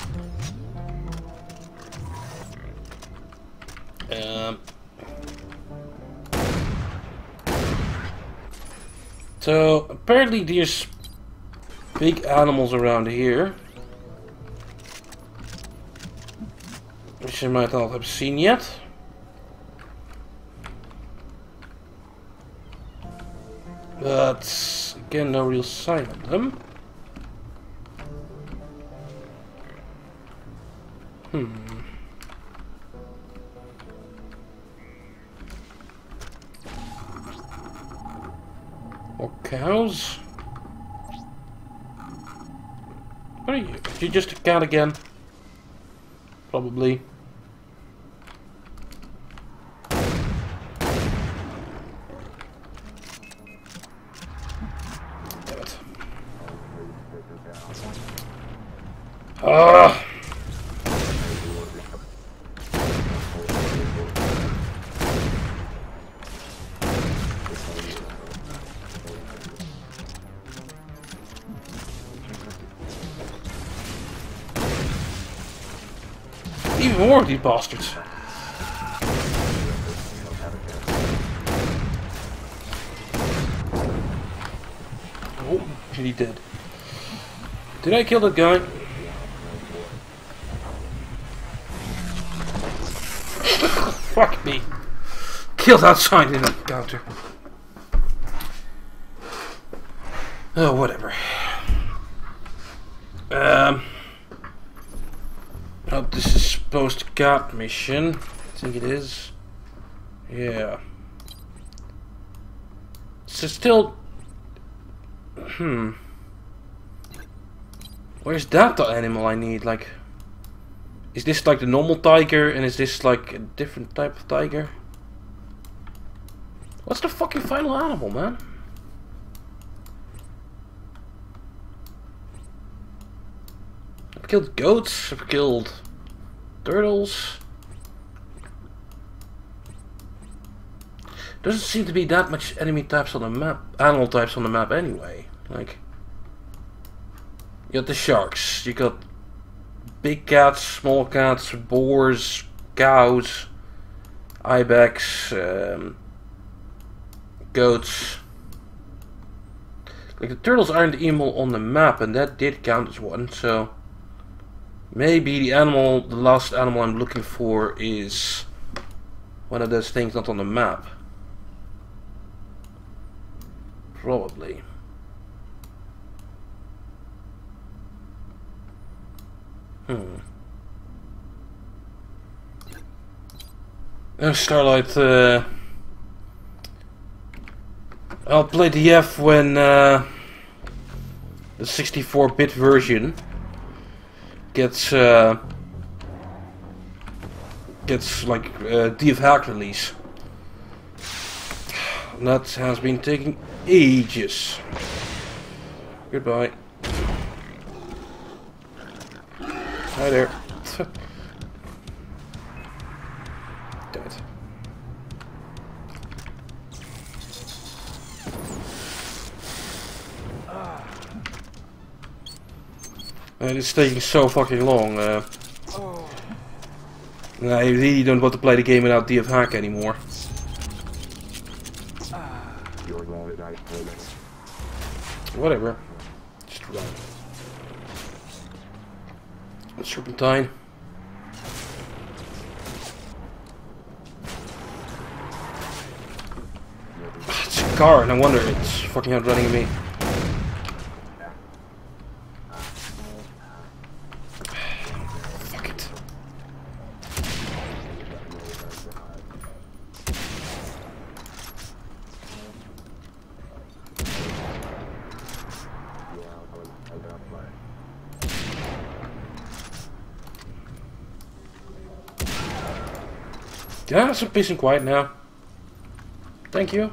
So apparently there's big animals around here, which I might not have seen yet. But again, no real sign of them. Or cows? What are you? Are you just a cat again? Probably. Damn it. Ugh. Even more of these bastards. Oh, he dead. Did I kill that guy? Fuck me. Killed outside in the encounter. Oh, whatever. Oh, this is post-guard mission. I think it is. Yeah. So still... Where's that the animal I need? Like... Is this like the normal tiger and is this like a different type of tiger? What's the fucking final animal, man? I've killed goats, I've killed turtles. Doesn't seem to be that much enemy types on the map, animal types on the map anyway. Like, you got the sharks, you got big cats, small cats, boars, cows, ibex, goats. Like the turtles aren't even on the map, and that did count as one. So maybe the animal, the last animal I'm looking for, is one of those things not on the map. Probably. Starlight, I'll play the F when the 64-bit version gets like DFHack release. That has been taking ages. Goodbye. Hi there. Damn it. It's taking so fucking long. I really don't want to play the game without DFHack anymore. Whatever. Just run. Serpentine. It's a car, no wonder it's fucking outrunning me. Fuck it. Yeah, some peace and quiet now. Thank you.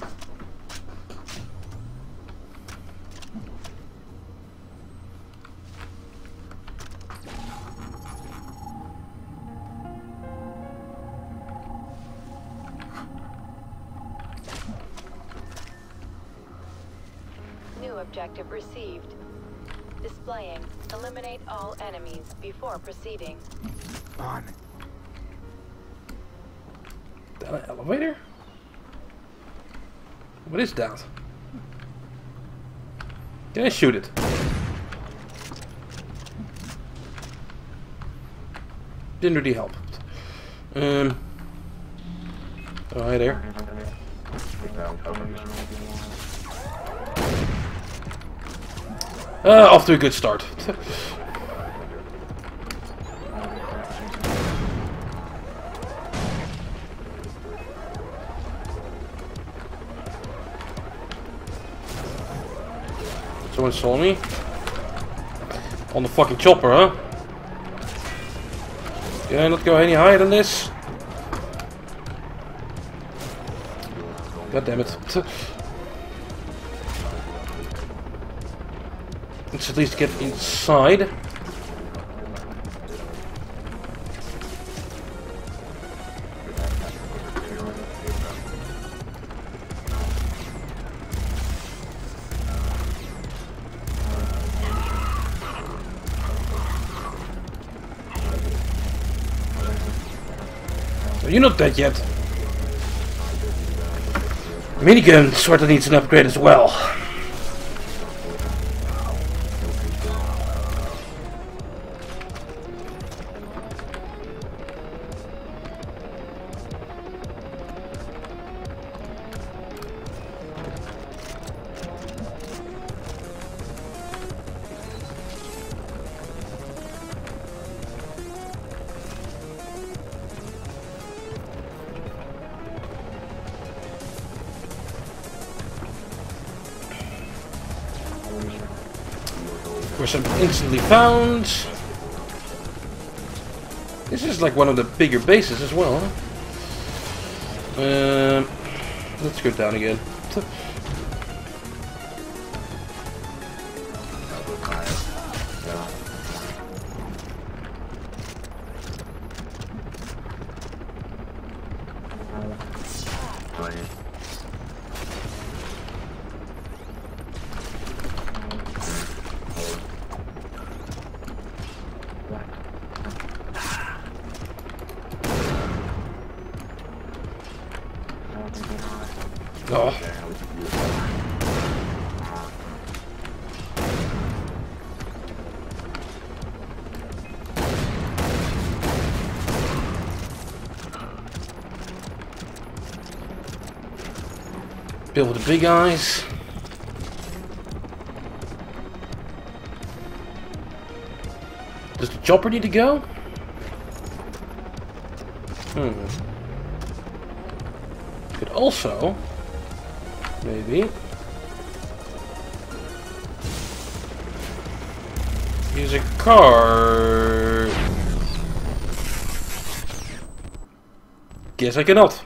New objective received. Displaying. Eliminate all enemies before proceeding. On. That an elevator? What is that? Can I shoot it? Didn't really help. Oh, hi there. Off to a good start. Someone saw me. On the fucking chopper, huh? Can I not go any higher than this? God damn it. Let's at least get inside. You're not dead yet. Minigun sort of needs an upgrade as well. Of course, I'm instantly found. This is like one of the bigger bases as well. Huh? Let's go down again. Oh. Bill with the big eyes. Does the chopper need to go? Could also maybe use a car. Guess I cannot.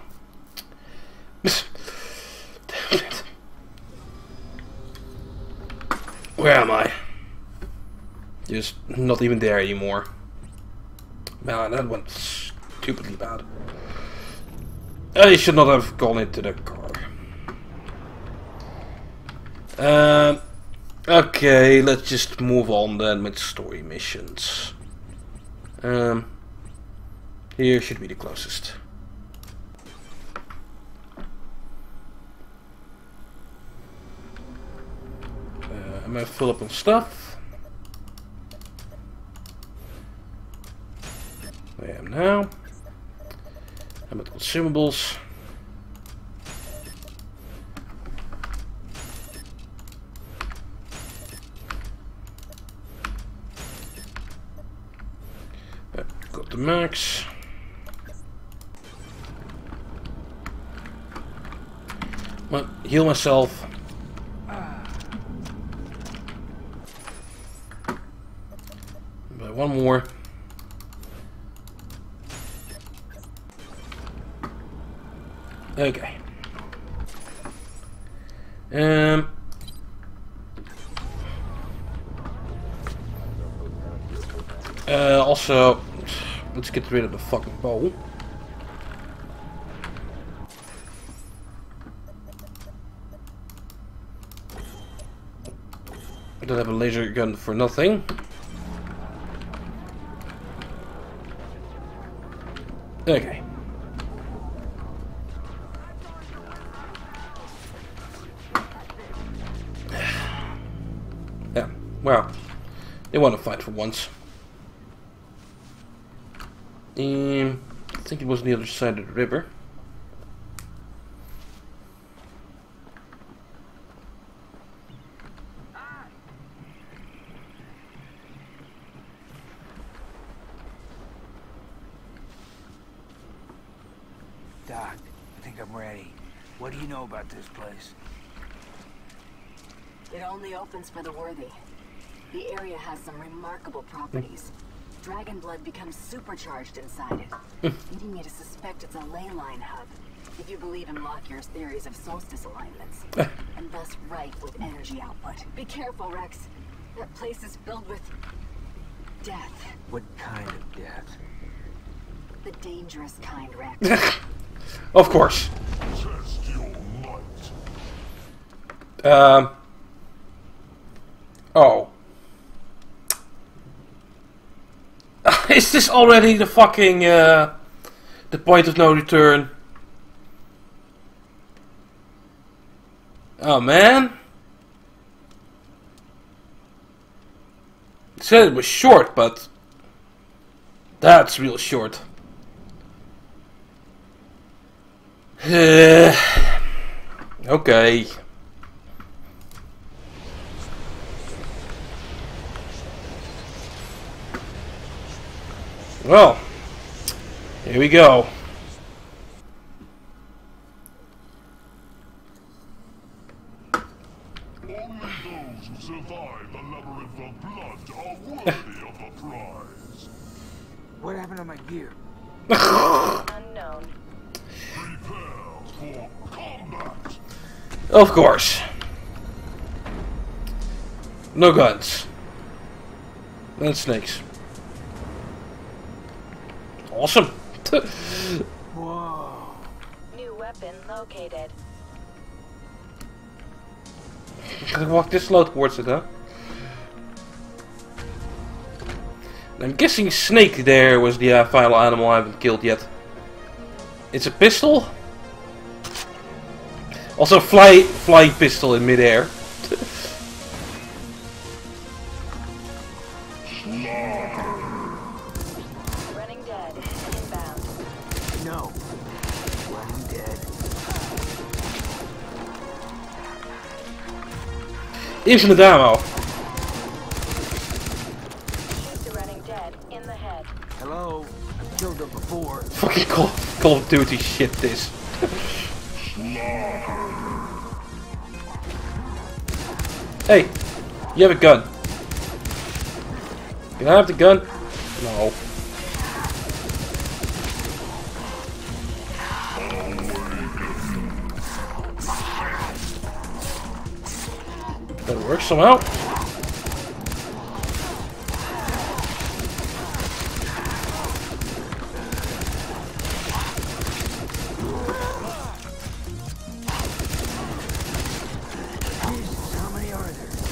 Damn it. Where am I? Just not even there anymore. Man, that went stupidly bad. I should not have gone into the car. Okay, let's just move on then with story missions. Here should be the closest. Am I full up on stuff? I am now. I'm at consumables. Got the max. Well, heal myself. Buy one more. Okay. Also, let's get rid of the fucking bow. I don't have a laser gun for nothing. Okay. Yeah, well, they want to fight for once. I think it was on the other side of the river. Doc, I think I'm ready. What do you know about this place? It only opens for the worthy. The area has some remarkable properties. Dragon blood becomes supercharged inside it, leading me to suspect it's a ley line hub, if you believe in Lockyer's theories of solstice alignments, and thus rife with energy output. Be careful, Rex. That place is filled with death. What kind of death? The dangerous kind, Rex. Of course. Oh. Is this already the fucking, the The point of no return. Oh man. It said it was short, but that's real short. Okay. Well, here we go. Only those who survive the labyrinth of blood are worthy of the prize. What happened to my gear? Unknown. Prepare for combat. Of course. No guns. And snakes. Awesome. Whoa. New weapon located. Gotta walk this slow towards it, huh? I'm guessing snake there was the final animal I haven't killed yet. It's a pistol? Also flying pistol in midair. Running dead. Inbound. No. Running dead. Infinite ammo. Shoot the running dead in the head. Hello? I've killed them before. Fucking Call of Duty shit this. Hey, you have a gun. Can I have the gun? No. That works somehow. Jesus, how many are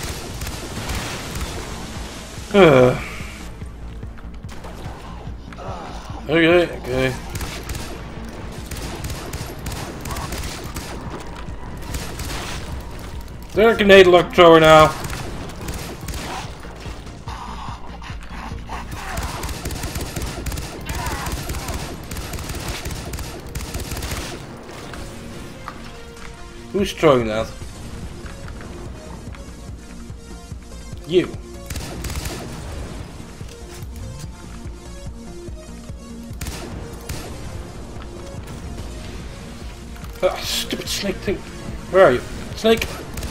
there? Okay. They're a grenade lock thrower now. Who's throwing that? You. Ah, stupid snake thing. Where are you? Snake?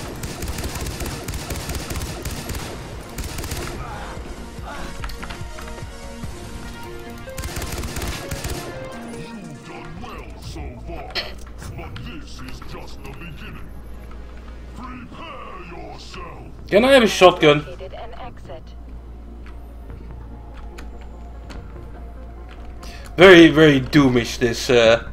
You've done well so far, but this is just the beginning. Prepare yourself. Can I have a shotgun? Located an exit. Very, very doomish this,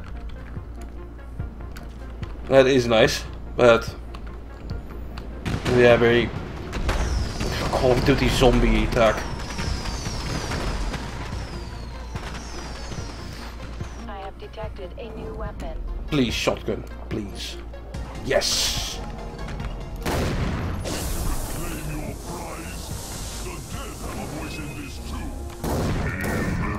that is nice, but yeah, very Call of Duty zombie attack. I have detected a new weapon. Please, shotgun, please. Yes! Claim your prize. The dead have a voice in this too.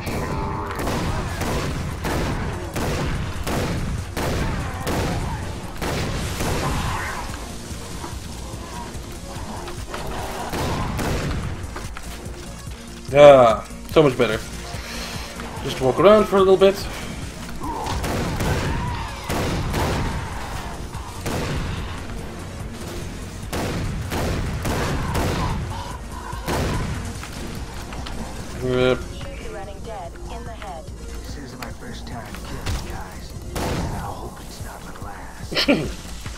Ah, so much better. Just walk around for a little bit. Shoot the running dead in the head. This isn't my first time killing guys. And I hope it's not my last.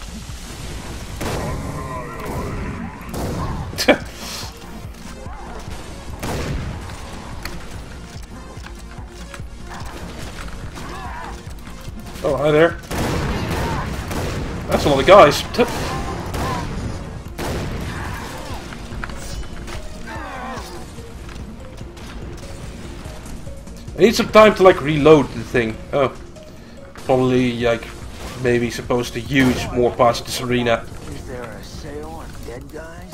Oh, hi there. That's a lot of guys. I need some time to like reload the thing. Oh, probably like maybe supposed to use more past this arena. Is there a sale on dead guys?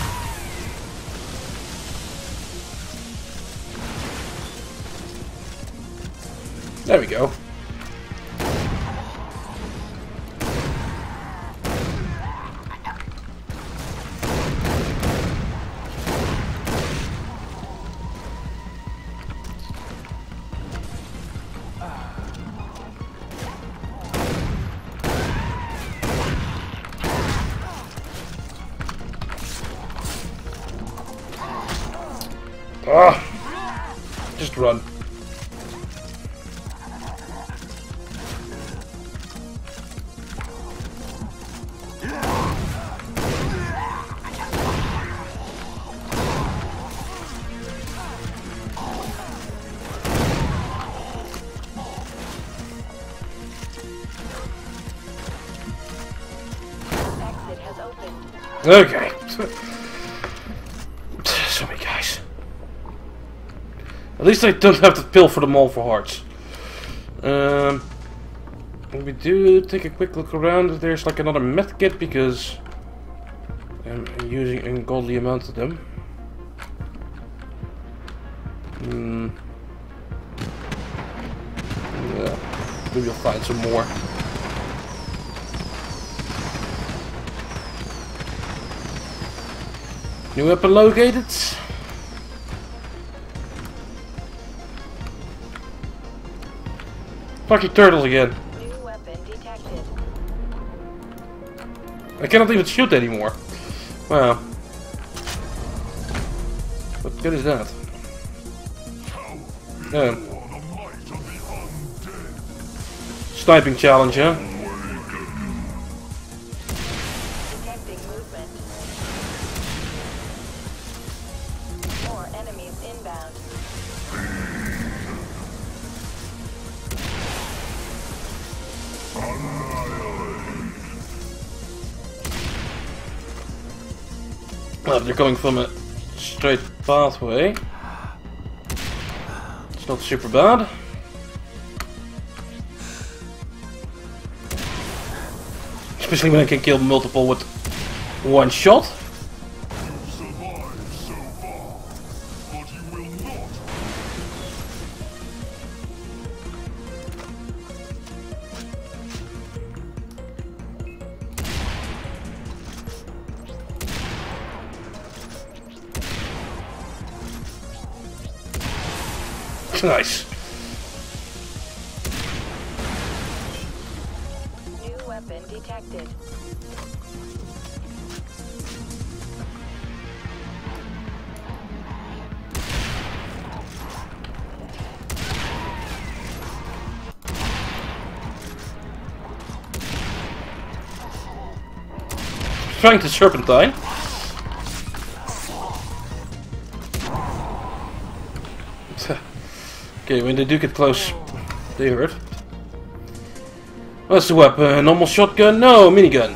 There we go. Ah, just run. Exit has opened. Okay. So many guys. At least I don't have to pilfer them all for hearts. We do take a quick look around. There's like another meth kit because I'm using an ungodly amount of them. Yeah, maybe you'll find some more. New weapon located. Fucking turtles again. New weapon detected. I cannot even shoot anymore. Wow. What good is that? Yeah. Sniping challenge, huh? Detecting movement. More enemies inbound. Well, they're coming from a straight pathway. It's not super bad. Especially when I can kill multiple with one shot. You've survived so far, but you will not. Nice. New weapon detected. Trying to serpentine. Okay, when they do get close, they hurt. What's the weapon? Normal shotgun? No, minigun.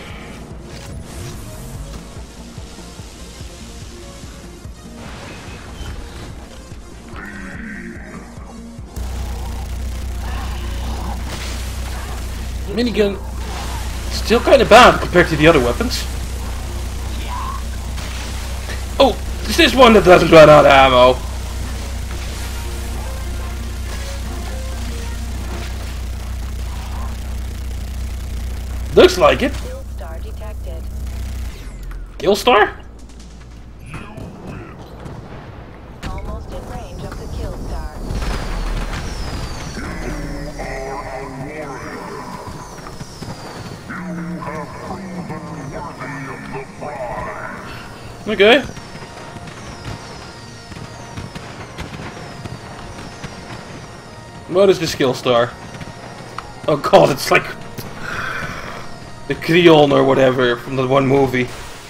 Minigun. Still kind of bad compared to the other weapons. Oh, is this one that doesn't run out of ammo? Looks like it. Kill star detected. Kill star? Almost in range of the kill star. Okay. What is this kill star? Oh god, it's like the Creole or whatever from that one movie.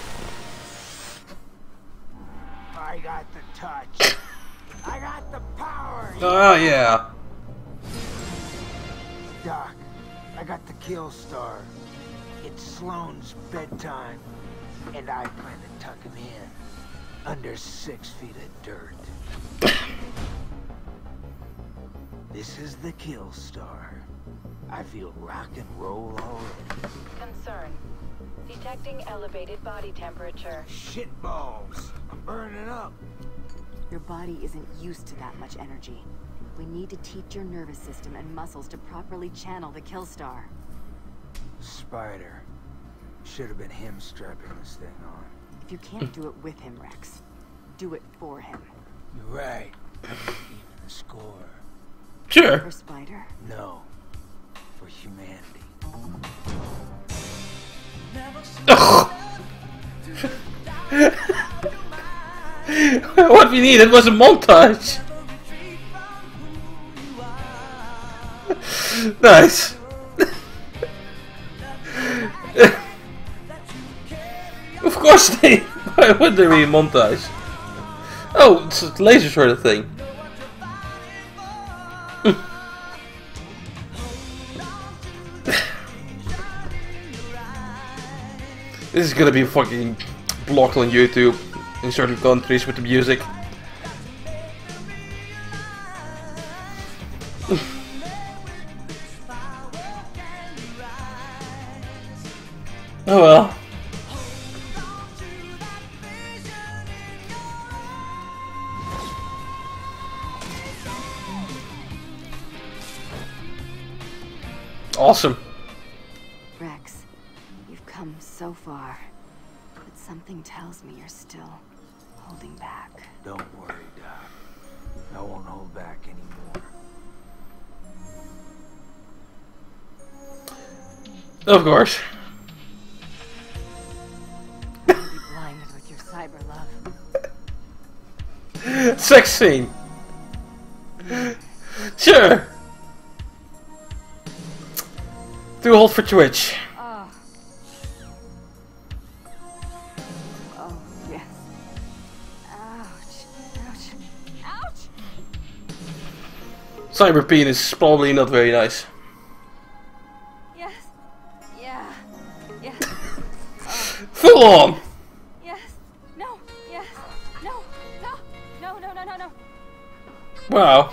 I got the touch. I got the power. Ah, yeah. Doc, I got the kill star. It's Sloane's bedtime, and I plan to tuck him in under 6 feet of dirt. This is the Kill Star. I feel rock and roll already. Concern. Detecting elevated body temperature. Shitballs! I'm burning up. Your body isn't used to that much energy. We need to teach your nervous system and muscles to properly channel the Kill Star. Spider. Should have been him strapping this thing on. If you can't do it with him, Rex, do it for him. You're right. Even the score. Sure. For Spider? No. For humanity. What we needed was a montage. Nice. Of course they. Why would there be a montage? Oh, it's a laser sort of thing. This is gonna be fucking blocked on YouTube in certain countries with the music. Oh well. Awesome. Rex, you've come so far, but something tells me you're still holding back. Don't worry, Doc. I won't hold back anymore. Of course. You'll be blinded with your cyber love. Sex scene. Sure. Too old for Twitch. Oh. Oh, yes. Ouch. Ouch. Ouch! Cyber penis is probably not very nice. Yes. Yeah. Yes. Full on. Yes. No. Yes. No. No. No, no, no, no, no. Wow.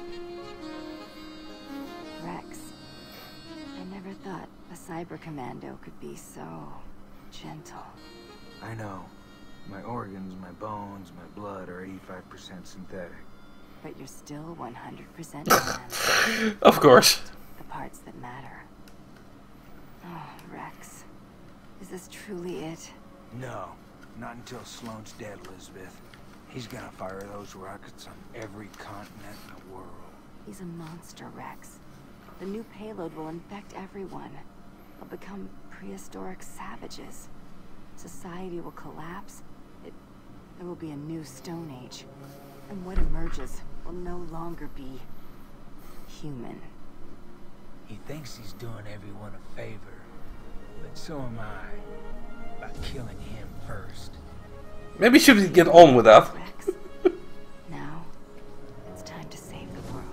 Rex, I never thought a cyber commando could be so gentle. I know. My organs, my bones, my blood are 85% synthetic. But you're still 100% man. Of course. The parts that matter. Oh, Rex. Is this truly it? No. Not until Sloane's dead, Elizabeth. He's gonna fire those rockets on every continent in the world. He's a monster, Rex. The new payload will infect everyone. They'll become prehistoric savages. Society will collapse. There will be a new Stone Age. And what emerges will no longer be human. He thinks he's doing everyone a favor, but so am I, by killing him first. Maybe should we get on with that? Rex, now it's time to save the world.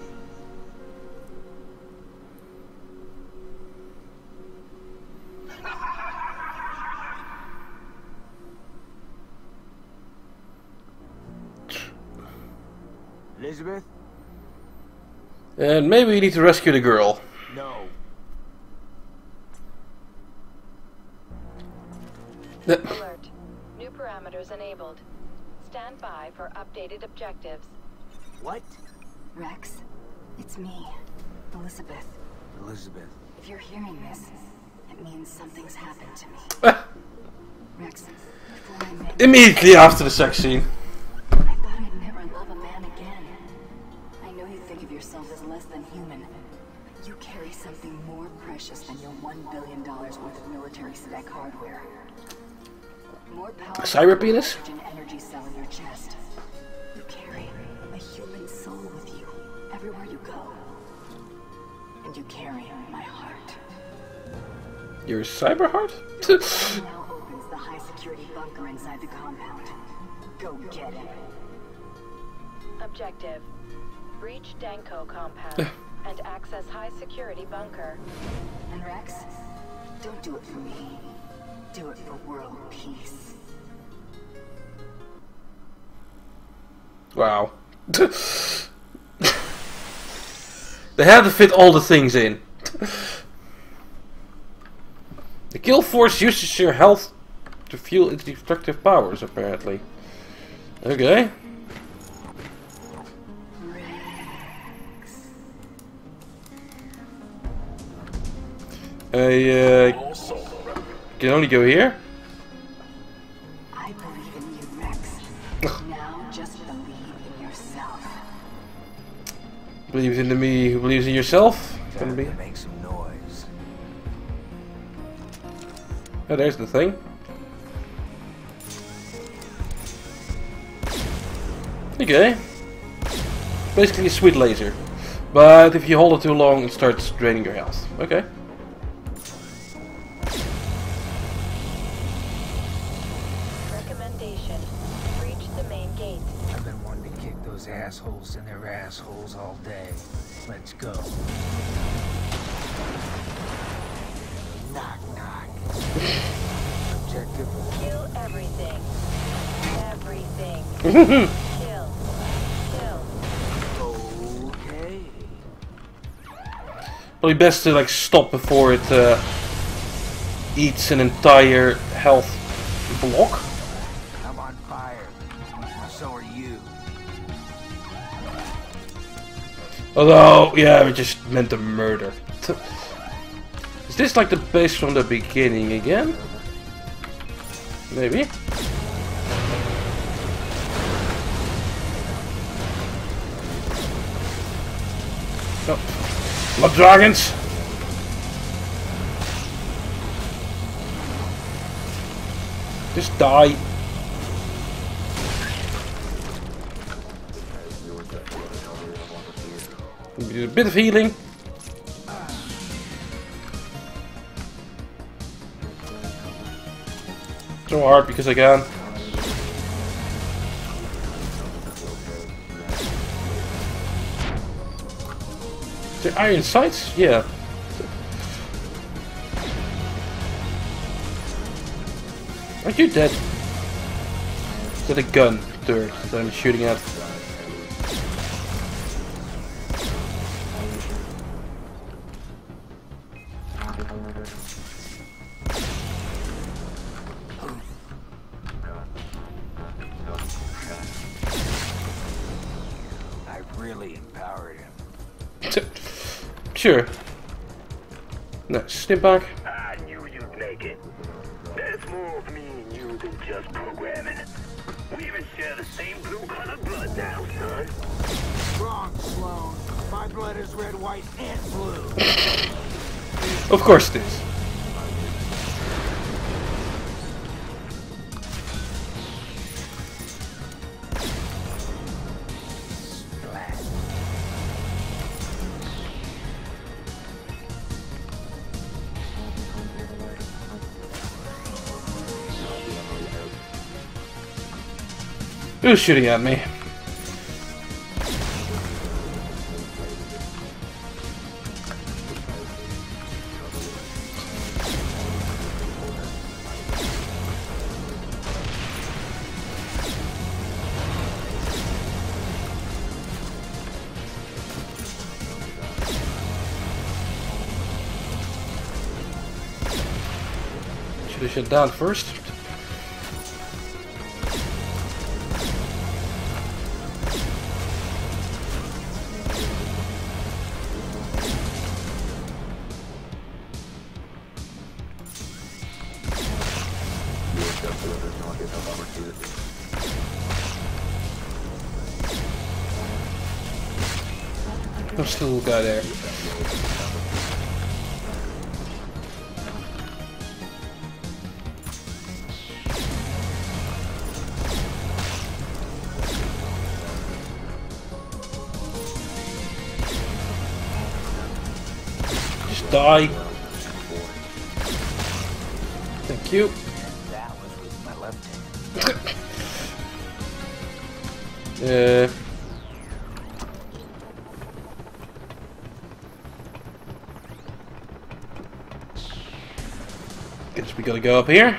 Elizabeth? And maybe we need to rescue the girl. No. Alert. New parameters enabled. Stand by for updated objectives. What? Rex, it's me, Elizabeth. Elizabeth. If you're hearing this, it means something's happened to me. Rex, before I met you, Immediately after the sex scene. I thought I'd never love a man again. I know you think of yourself as less than human, but you carry something more precious than your $1 billion worth of military spec hardware. More powerful Cyber penis? than an energy cell in your chest. You carry a human soul with you everywhere you go. And you carry my heart. Your cyber heart? Now opens the high security bunker inside the compound. Go get him. Objective. Breach Danko compound and access high security bunker. And Rex, don't do it for me. Do it for world peace. Wow. They had to fit all the things in. The kill force uses your health to fuel its destructive powers, apparently. Okay. I can only go here. I believe in you, Rex. Now just believe in yourself. Believes in me who believes in yourself. Time to make some noise. Oh, there's the thing. Okay. Basically a sweet laser. But if you hold it too long, it starts draining your health. Okay. Recommendation. Reach the main gate. I've been wanting to kick those assholes in their assholes all day. Let's go. Knock, knock. Objective. Kill everything. Everything. Kill. Kill. Okay. Probably best to like stop before it eats an entire health block. I'm on fire. So are you. Although, yeah, we just meant to murder. Is this like the base from the beginning again? Maybe. Oh. Blood dragons! Just die. A bit of healing. So hard because I can. The iron sights? Yeah. Are you dead? Is that a gun turret that I'm shooting at? I really empowered him. Sure. No, snip back. I knew you'd make it. There's more of me and you than just programming. We even share the same blue-collar blood now, son. Wrong, Sloan. My blood is red, white, and blue. Of course it is. Splat. Who's shooting at me? Should have shut down first. There's still a guy there. Just die. Thank you. That was with my left hand. Guess we gotta go up here.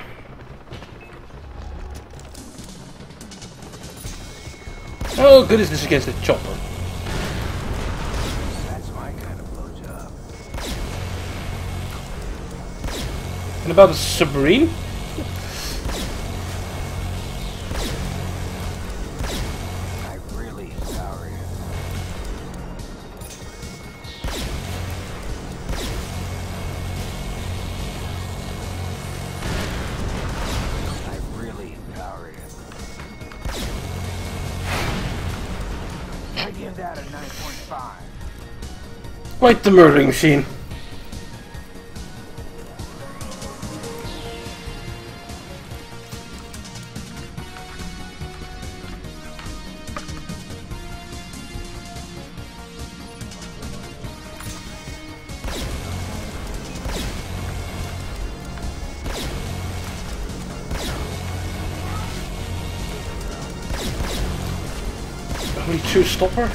Oh goodness, this is against the chopper. That's my kind And about a submarine? I really power you. I really power you. I give that a 9.5. Quite the murdering machine. Only 2 stopper?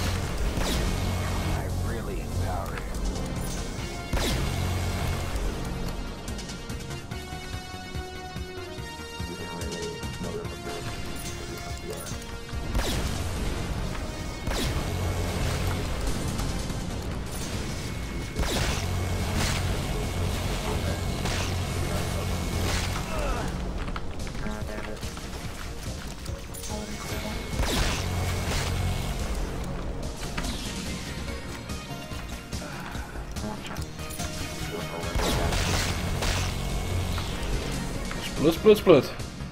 I really power you. Split.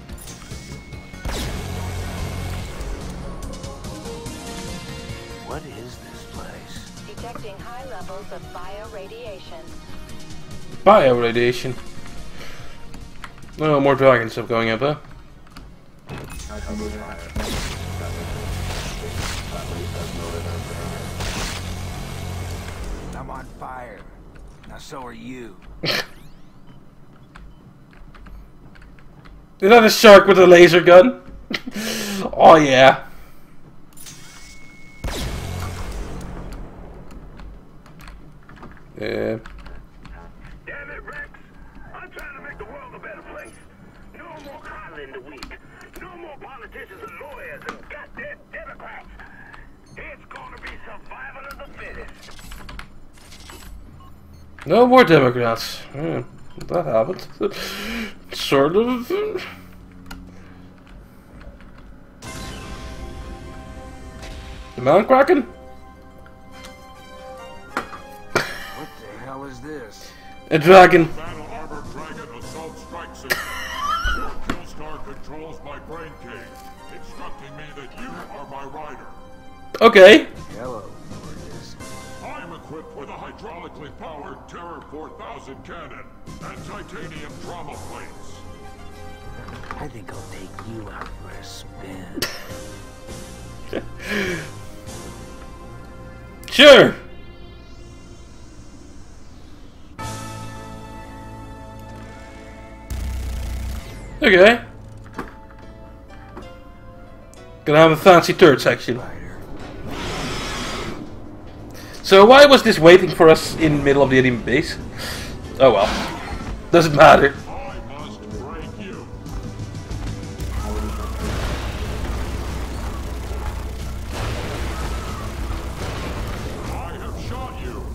What is this place? Detecting high levels of bioradiation. Bioradiation. Oh, more dragon stuff going up, huh? I'm on fire. Now so are you. Is that a shark with a laser gun? Oh yeah. Yeah. Damn it, Rex! I'm trying to make the world a better place. No more coddling the weak. No more politicians and lawyers and goddamn Democrats. It's gonna be survival of the fittest. No more Democrats. Yeah, that happened. Sort of. The man Kraken? What the hell is this? A dragon. Battle Armor Dragon Assault Strike System. Your kill star controls my brain cave, instructing me that you are my rider. Okay. Hello, Mortis. I am equipped with a hydraulically powered Terror 4000 cannon and titanium trauma plates. I think I'll take you out for a spin. Sure. Okay. Gonna have a fancy third section. So why was this waiting for us in the middle of the enemy base? Oh well. Doesn't matter. I must break you. I have shot you.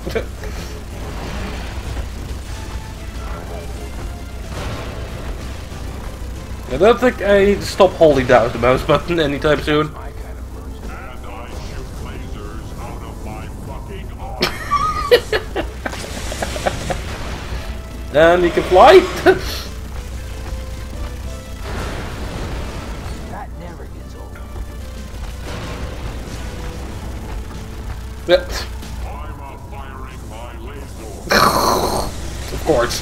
I don't think I need to stop holding down the mouse button anytime soon. My kind of version. And I shoot lasers out of my fucking arm. And you can fly. That never gets old. Yep. I'm a firing my laser. Of course.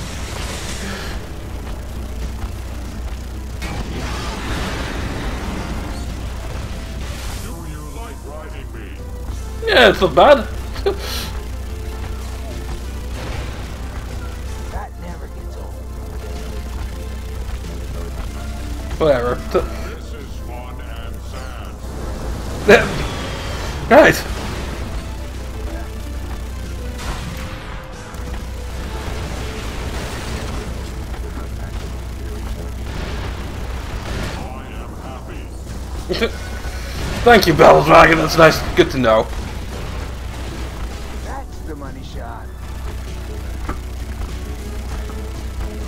Do you like riding me? Yeah, it's not bad. That never gets old. Whatever. This is fun and sad. Right. I am happy. Thank you, Battle Dragon. That's nice. Good to know. That's the money shot.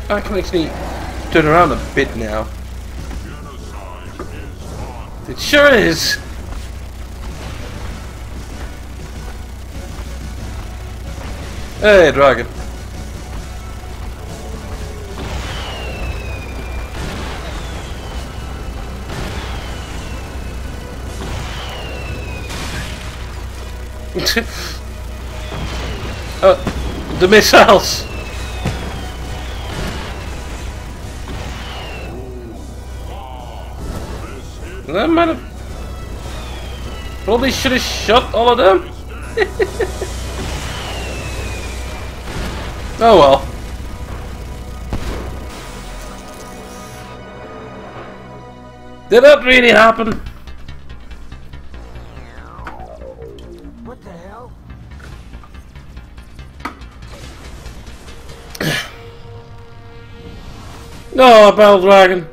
I can actually turn around a bit now. It sure is! Hey, dragon. The missiles! That might have... Probably should have shot all of them. Oh well. Did that really happen? What the hell? No, Battle Dragon.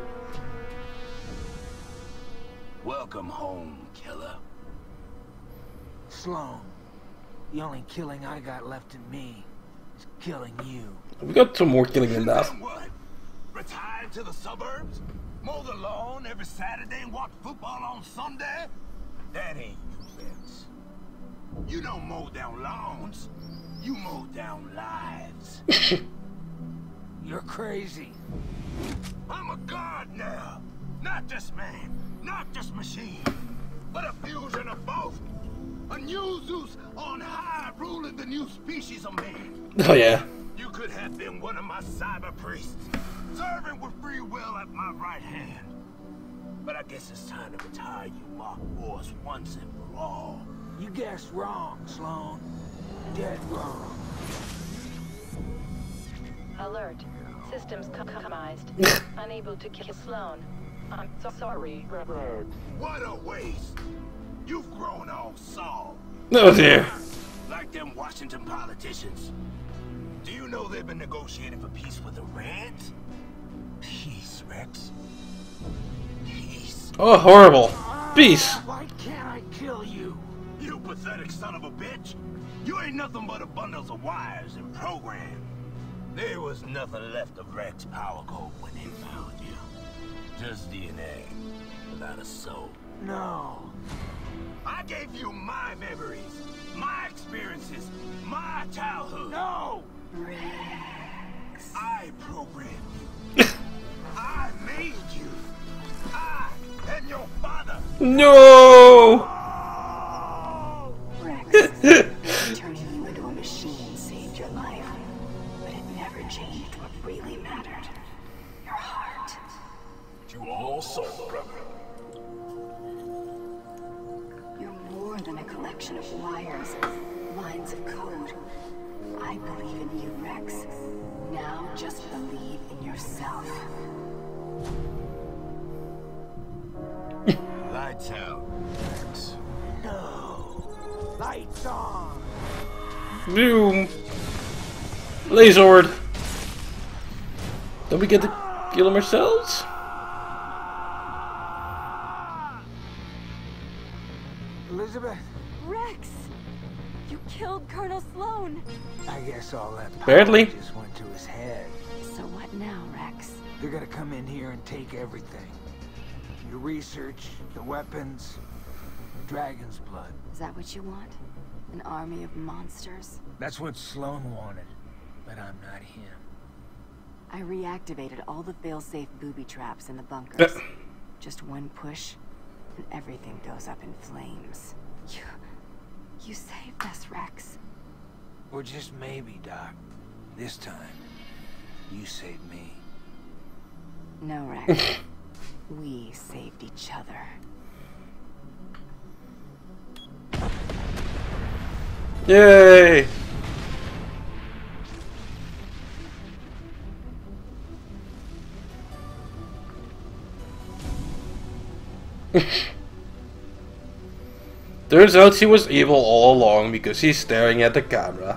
Welcome home, killer. Sloan, the only killing I got left in me is killing you. We got some more killing than that. Then what? Retire to the suburbs? Mow the lawn every Saturday and watch football on Sunday? That ain't you, Vince. You don't mow down lawns. You mow down lives. You're crazy. I'm a god now. Not just man, not just machine, but a fusion of both. A new Zeus on high ruling the new species of man. Oh yeah. You could have been one of my cyber priests, serving with free will at my right hand. But I guess it's time to retire you mock wars once and for all. You guessed wrong, Sloan. Dead wrong. Alert. Systems compromised. Unable to kill Sloan. I'm so sorry. What a waste. You've grown all soft. Oh dear. Like them Washington politicians. Do you know they've been negotiating for peace with the Reds? Peace, Rex. Peace. Oh, horrible. Peace. Why can't I kill you? You pathetic son of a bitch. You ain't nothing but a bundle of wires and programs. There was nothing left of Rex power code when they found you. Just DNA, without a soul. No. I gave you my memories, my experiences, my childhood. No! Rex. I programmed you. I made you. I and your father. No! Rex. Turning you into a machine saved your life. But it never changed what really mattered. Your heart. You all saw, brother. You're more than a collection of wires, lines of code. I believe in you, Rex. Now just believe in yourself. Lights out, Rex. No. Lights on. Boom. Lazord. Don't we get to kill him ourselves? Elizabeth, Rex! You killed Colonel Sloan! I guess all that power Barely. just went to his head. So what now, Rex? They're gonna come in here and take everything. Your research, the weapons, Dragon's blood. Is that what you want? An army of monsters? That's what Sloan wanted, but I'm not him. I reactivated all the fail-safe booby traps in the bunkers. Just one push, and everything goes up in flames. You saved us, Rex. Or just maybe, Doc. This time, you saved me. No, Rex. We saved each other. Yay! Turns out he was evil all along because he's staring at the camera.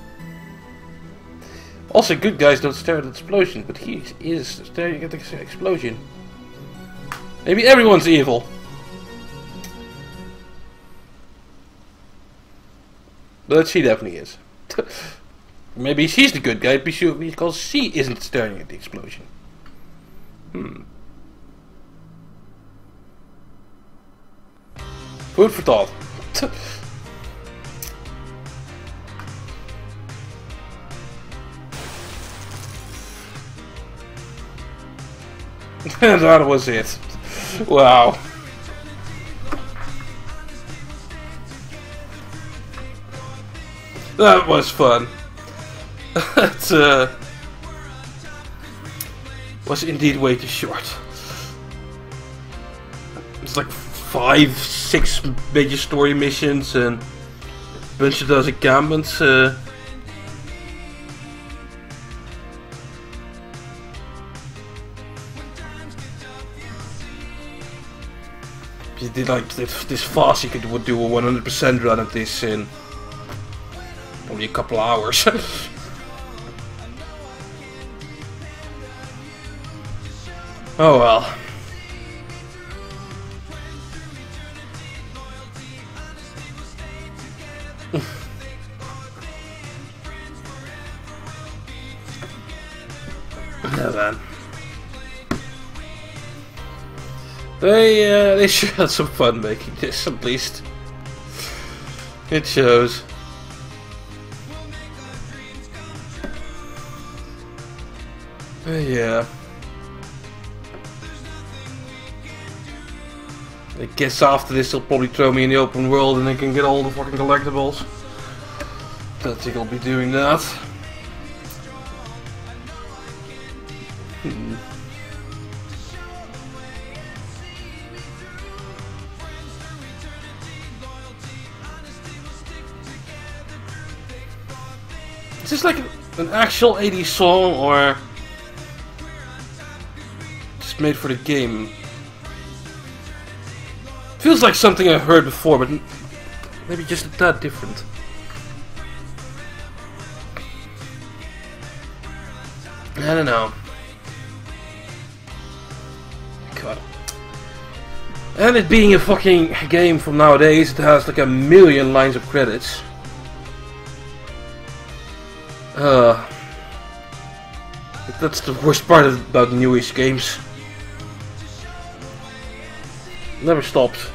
Also, good guys don't stare at the explosion, but he is staring at the explosion. Maybe everyone's evil. But she definitely is. Maybe she's the good guy because she isn't staring at the explosion. Food for thought. That was it. Wow. That was fun. It was indeed way too short. It's like 5-6 major story missions and a bunch of those encampments. If you did like this fast, you would do a 100% run of this in only a couple hours. Oh well. Yeah, man. They sure had some fun making this, at least. It shows. Yeah. I guess after this they'll probably throw me in the open world and I can get all the fucking collectibles. Don't think I'll be doing that. Is this like an actual 80s song or just made for the game? Feels like something I've heard before, but maybe just a tad different. I don't know. God. And it being a fucking game from nowadays, it has like a million lines of credits. That's the worst part about newish games. Never stops.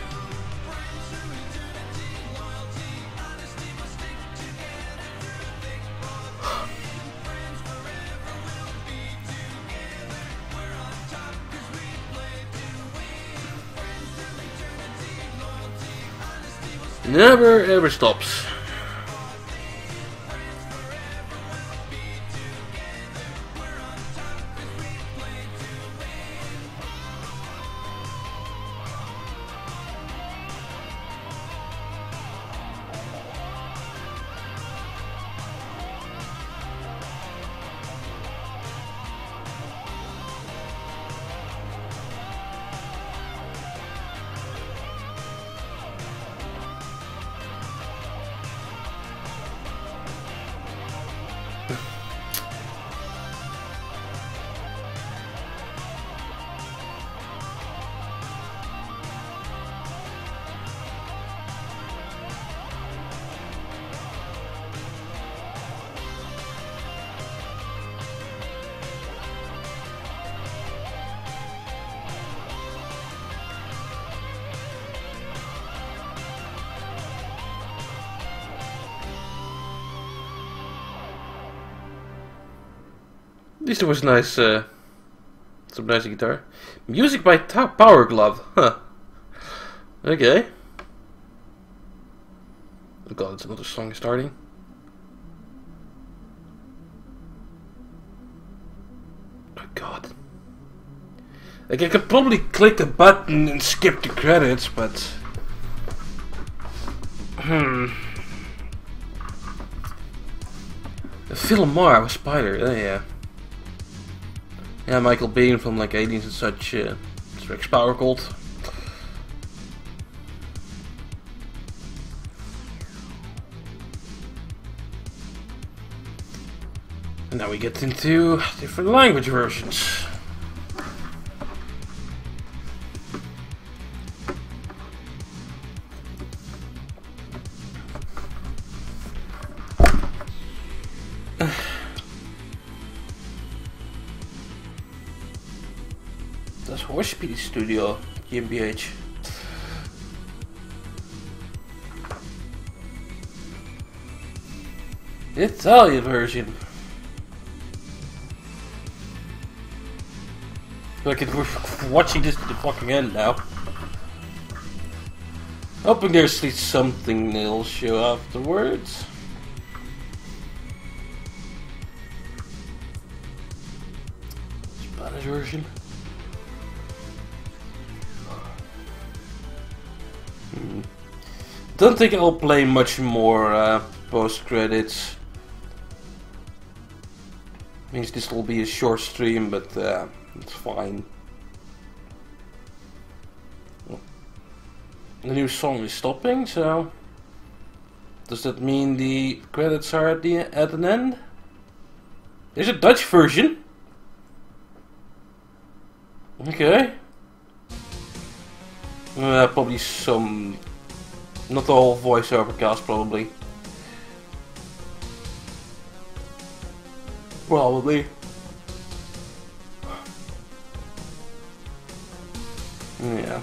Never ever stops. At least it was nice, some nice guitar. Music by Power Glove, huh. Okay. Oh god, it's another song starting. Oh god. Like, I could probably click a button and skip the credits, but... Phil Marr was Spider, oh yeah. Yeah, Michael Biehn from like Aliens and such, Rex Power Cult. And now we get into different language versions. That's Horsespeed Studio GmbH. The Italian version. Like we're watching this to the fucking end now. Hoping there's at least something they'll show afterwards. Spanish version. Don't think I'll play much more post credits. Means this will be a short stream, but it's fine. The new song is stopping, so does that mean the credits are at an end? There's a Dutch version. Okay. Probably some, not the whole voiceover cast, probably. Probably. Yeah.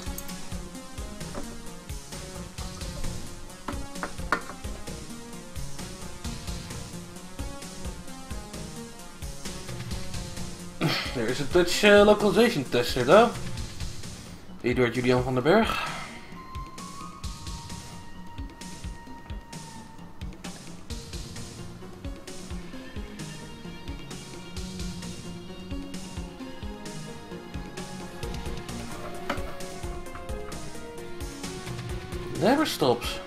There's a Dutch localization tester though. Eduard Julian van den Berg. Never stops.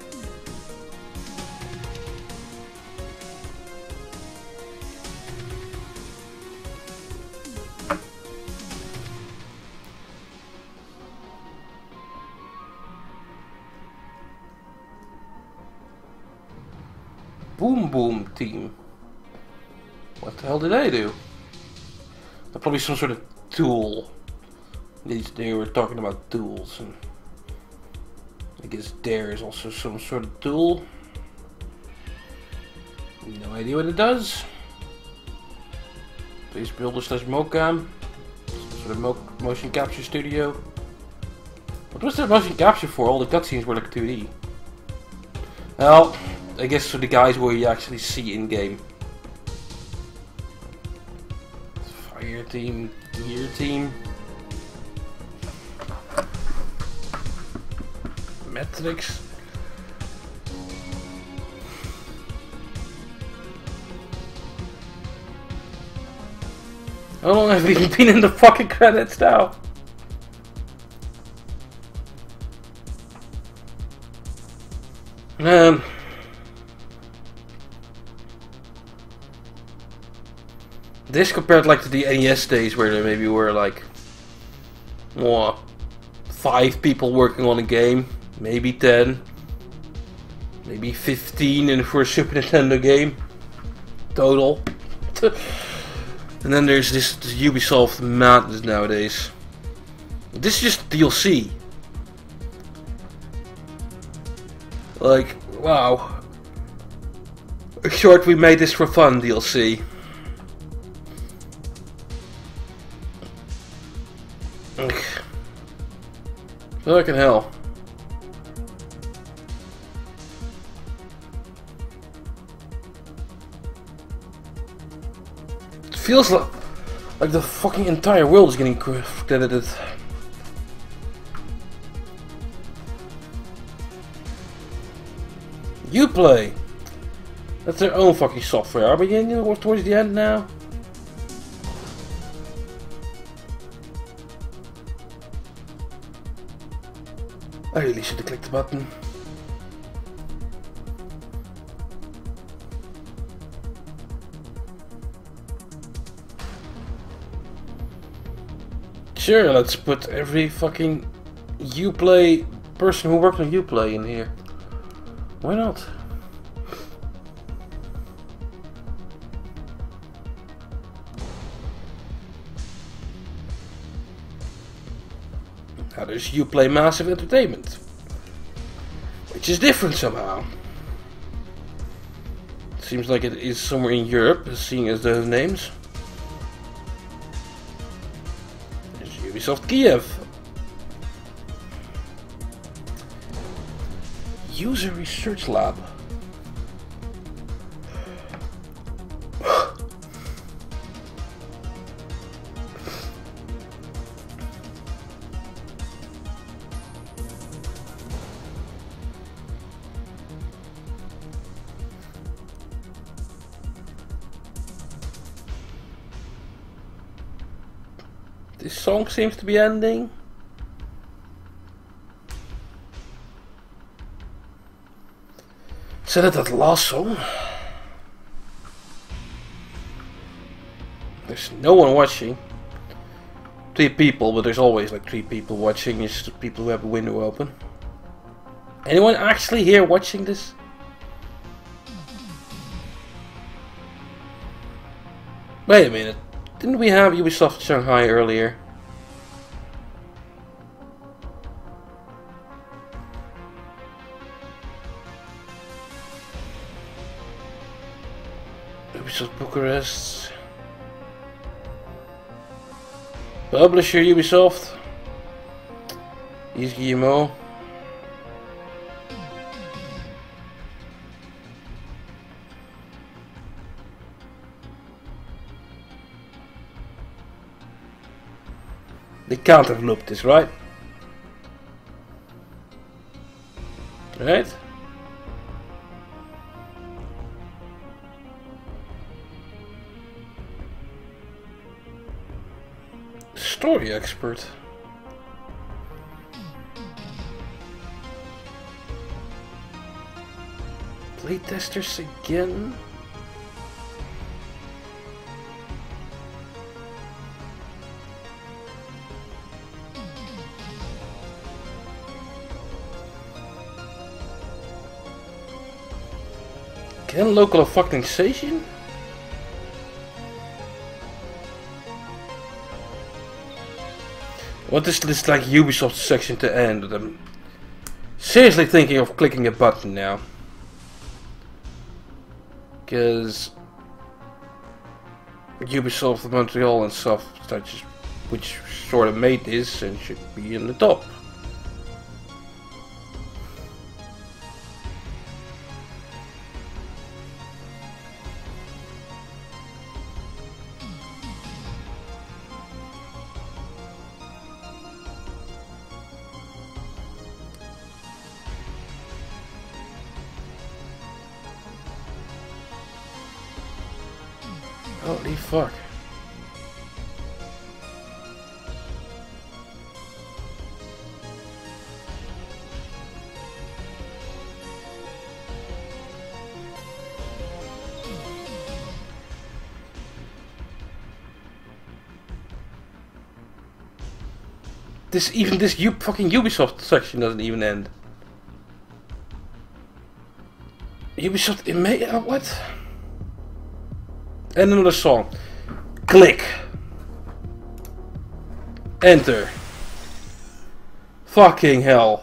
Boom Boom Team. What the hell did they do? They're probably some sort of tool. They were talking about tools, and I guess there is also some sort of tool. No idea what it does. Base builder slash mocam. Some sort of motion capture studio. What was their motion capture for? All the cutscenes were like 2D. Well, I guess for the guys where you actually see in game. Fire team, gear team. Metrics. How long have we been in the fucking credits now? Man. This compared like to the NES days where there maybe were like 5 people working on a game, maybe 10, maybe 15 in for a Super Nintendo game total. And then there's this Ubisoft madness nowadays. This is just DLC. Like, wow. Short, we made this for fun DLC. Fucking hell. It feels like the fucking entire world is getting credited. Uplay. That's their own fucking software. Are we getting towards the end now? I really should have clicked the button. Sure, let's put every fucking Uplay person who worked on Uplay in here. Why not? Now there's Uplay Massive Entertainment, which is different somehow. Seems like it is somewhere in Europe, seeing as those names. There's Ubisoft Kiev. User Research Lab. This song seems to be ending. Is that the last song? There's no one watching. 3 people, but there's always like 3 people watching. It's the people who have a window open. Anyone actually here watching this? Wait a minute. Didn't we have Ubisoft Shanghai earlier? Ubisoft Bucharest. Publisher Ubisoft. Here's Guillemot. They can't have looped this, right? Right? Story expert. Playtesters again? Can local fucking station? What is this like Ubisoft section to end? I'm seriously thinking of clicking a button now. Because Ubisoft Montreal and stuff, which sort of made this and should be in the top. Holy fuck. This fucking Ubisoft section doesn't even end. Ubisoft what? And another song. Click. Enter. Fucking hell.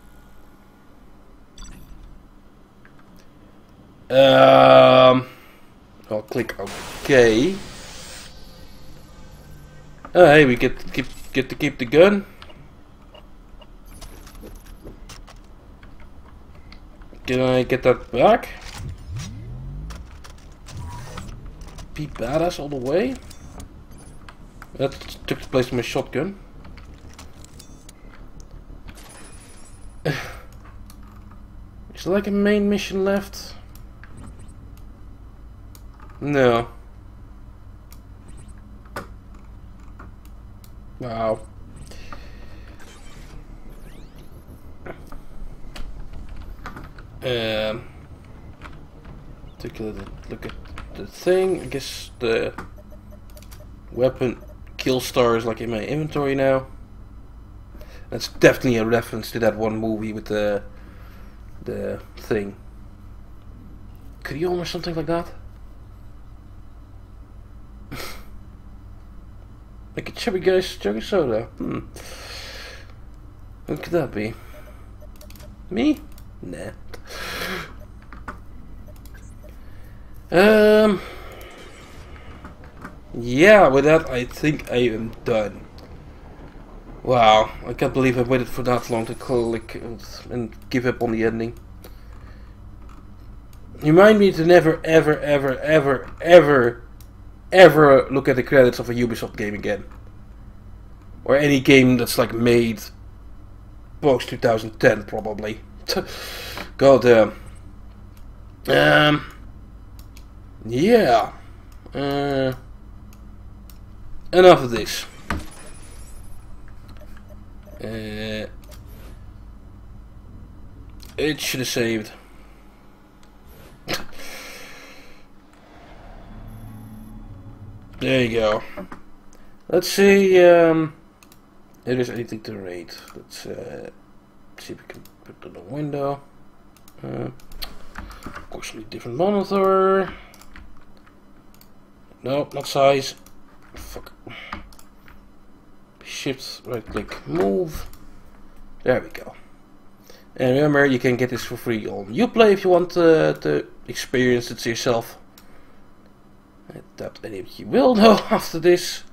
I'll click OK. Hey, we get to keep the gun. Can I get that back? Be badass all the way. That took the place of my shotgun. Is there like a main mission left? No. Wow. Take a look at the thing. I guess the weapon kill star is like in my inventory now. That's definitely a reference to that one movie with the thing. Creon or something like that. Like a chubby guy's chugging soda. What could that be? Me? Nah. Yeah, with that I think I am done. Wow, I can't believe I waited for that long to click and give up on the ending. Remind me to never, ever, ever, ever, ever, ever look at the credits of a Ubisoft game again. Or any game that's like made post 2010 probably. God damn. Yeah. Enough of this. It should have saved. There you go. Let's see if there's anything to rate. Let's see if we can put it on the window. Of course, need different monitor. No, not size. Fuck. Shift, right click, move. There we go. And remember, you can get this for free on Uplay if you want to experience it yourself. I doubt any of you will know after this.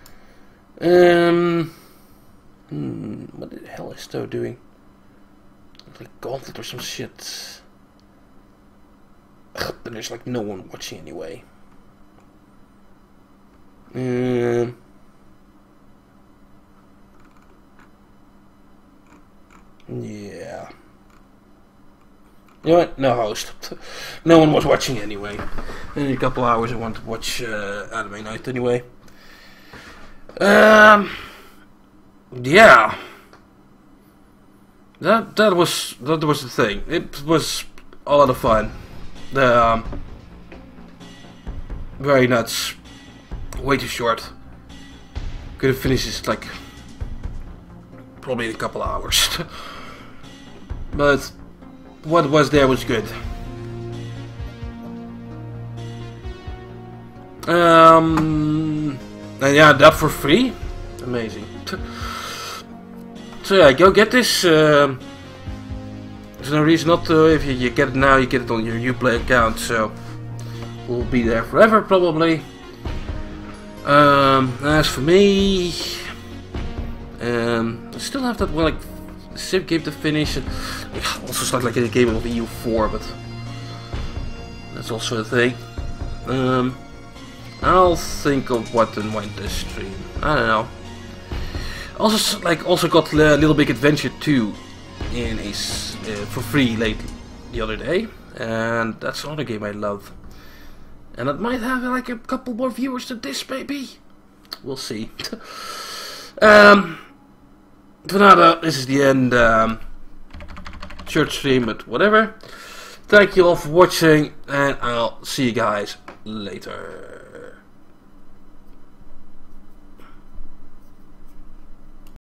What the hell is Stowe doing? It's like Gauntlet or some shit. Ugh, but there's like no one watching anyway. Yeah. You know what? No host. No one was watching anyway. In a couple hours I want to watch Anime Night anyway. Yeah. That was the thing. It was a lot of fun. Very nuts. Way too short. Could have finished this like probably in a couple hours. But what was there was good. And yeah, that for free? Amazing. So yeah, go get this. There's no reason not to. If you get it now, you get it on your Uplay account, so it will be there forever probably. As for me, I still have that one like Civ game to finish. Also start like a game of EU4, but that's also a thing. I'll think of what and when to stream. I don't know. Also got Little Big Adventure 2 in for free the other day, and that's another game I love. And it might have like a couple more viewers than this, maybe. We'll see. For now, this is the end. Short stream, but whatever. Thank you all for watching, and I'll see you guys later.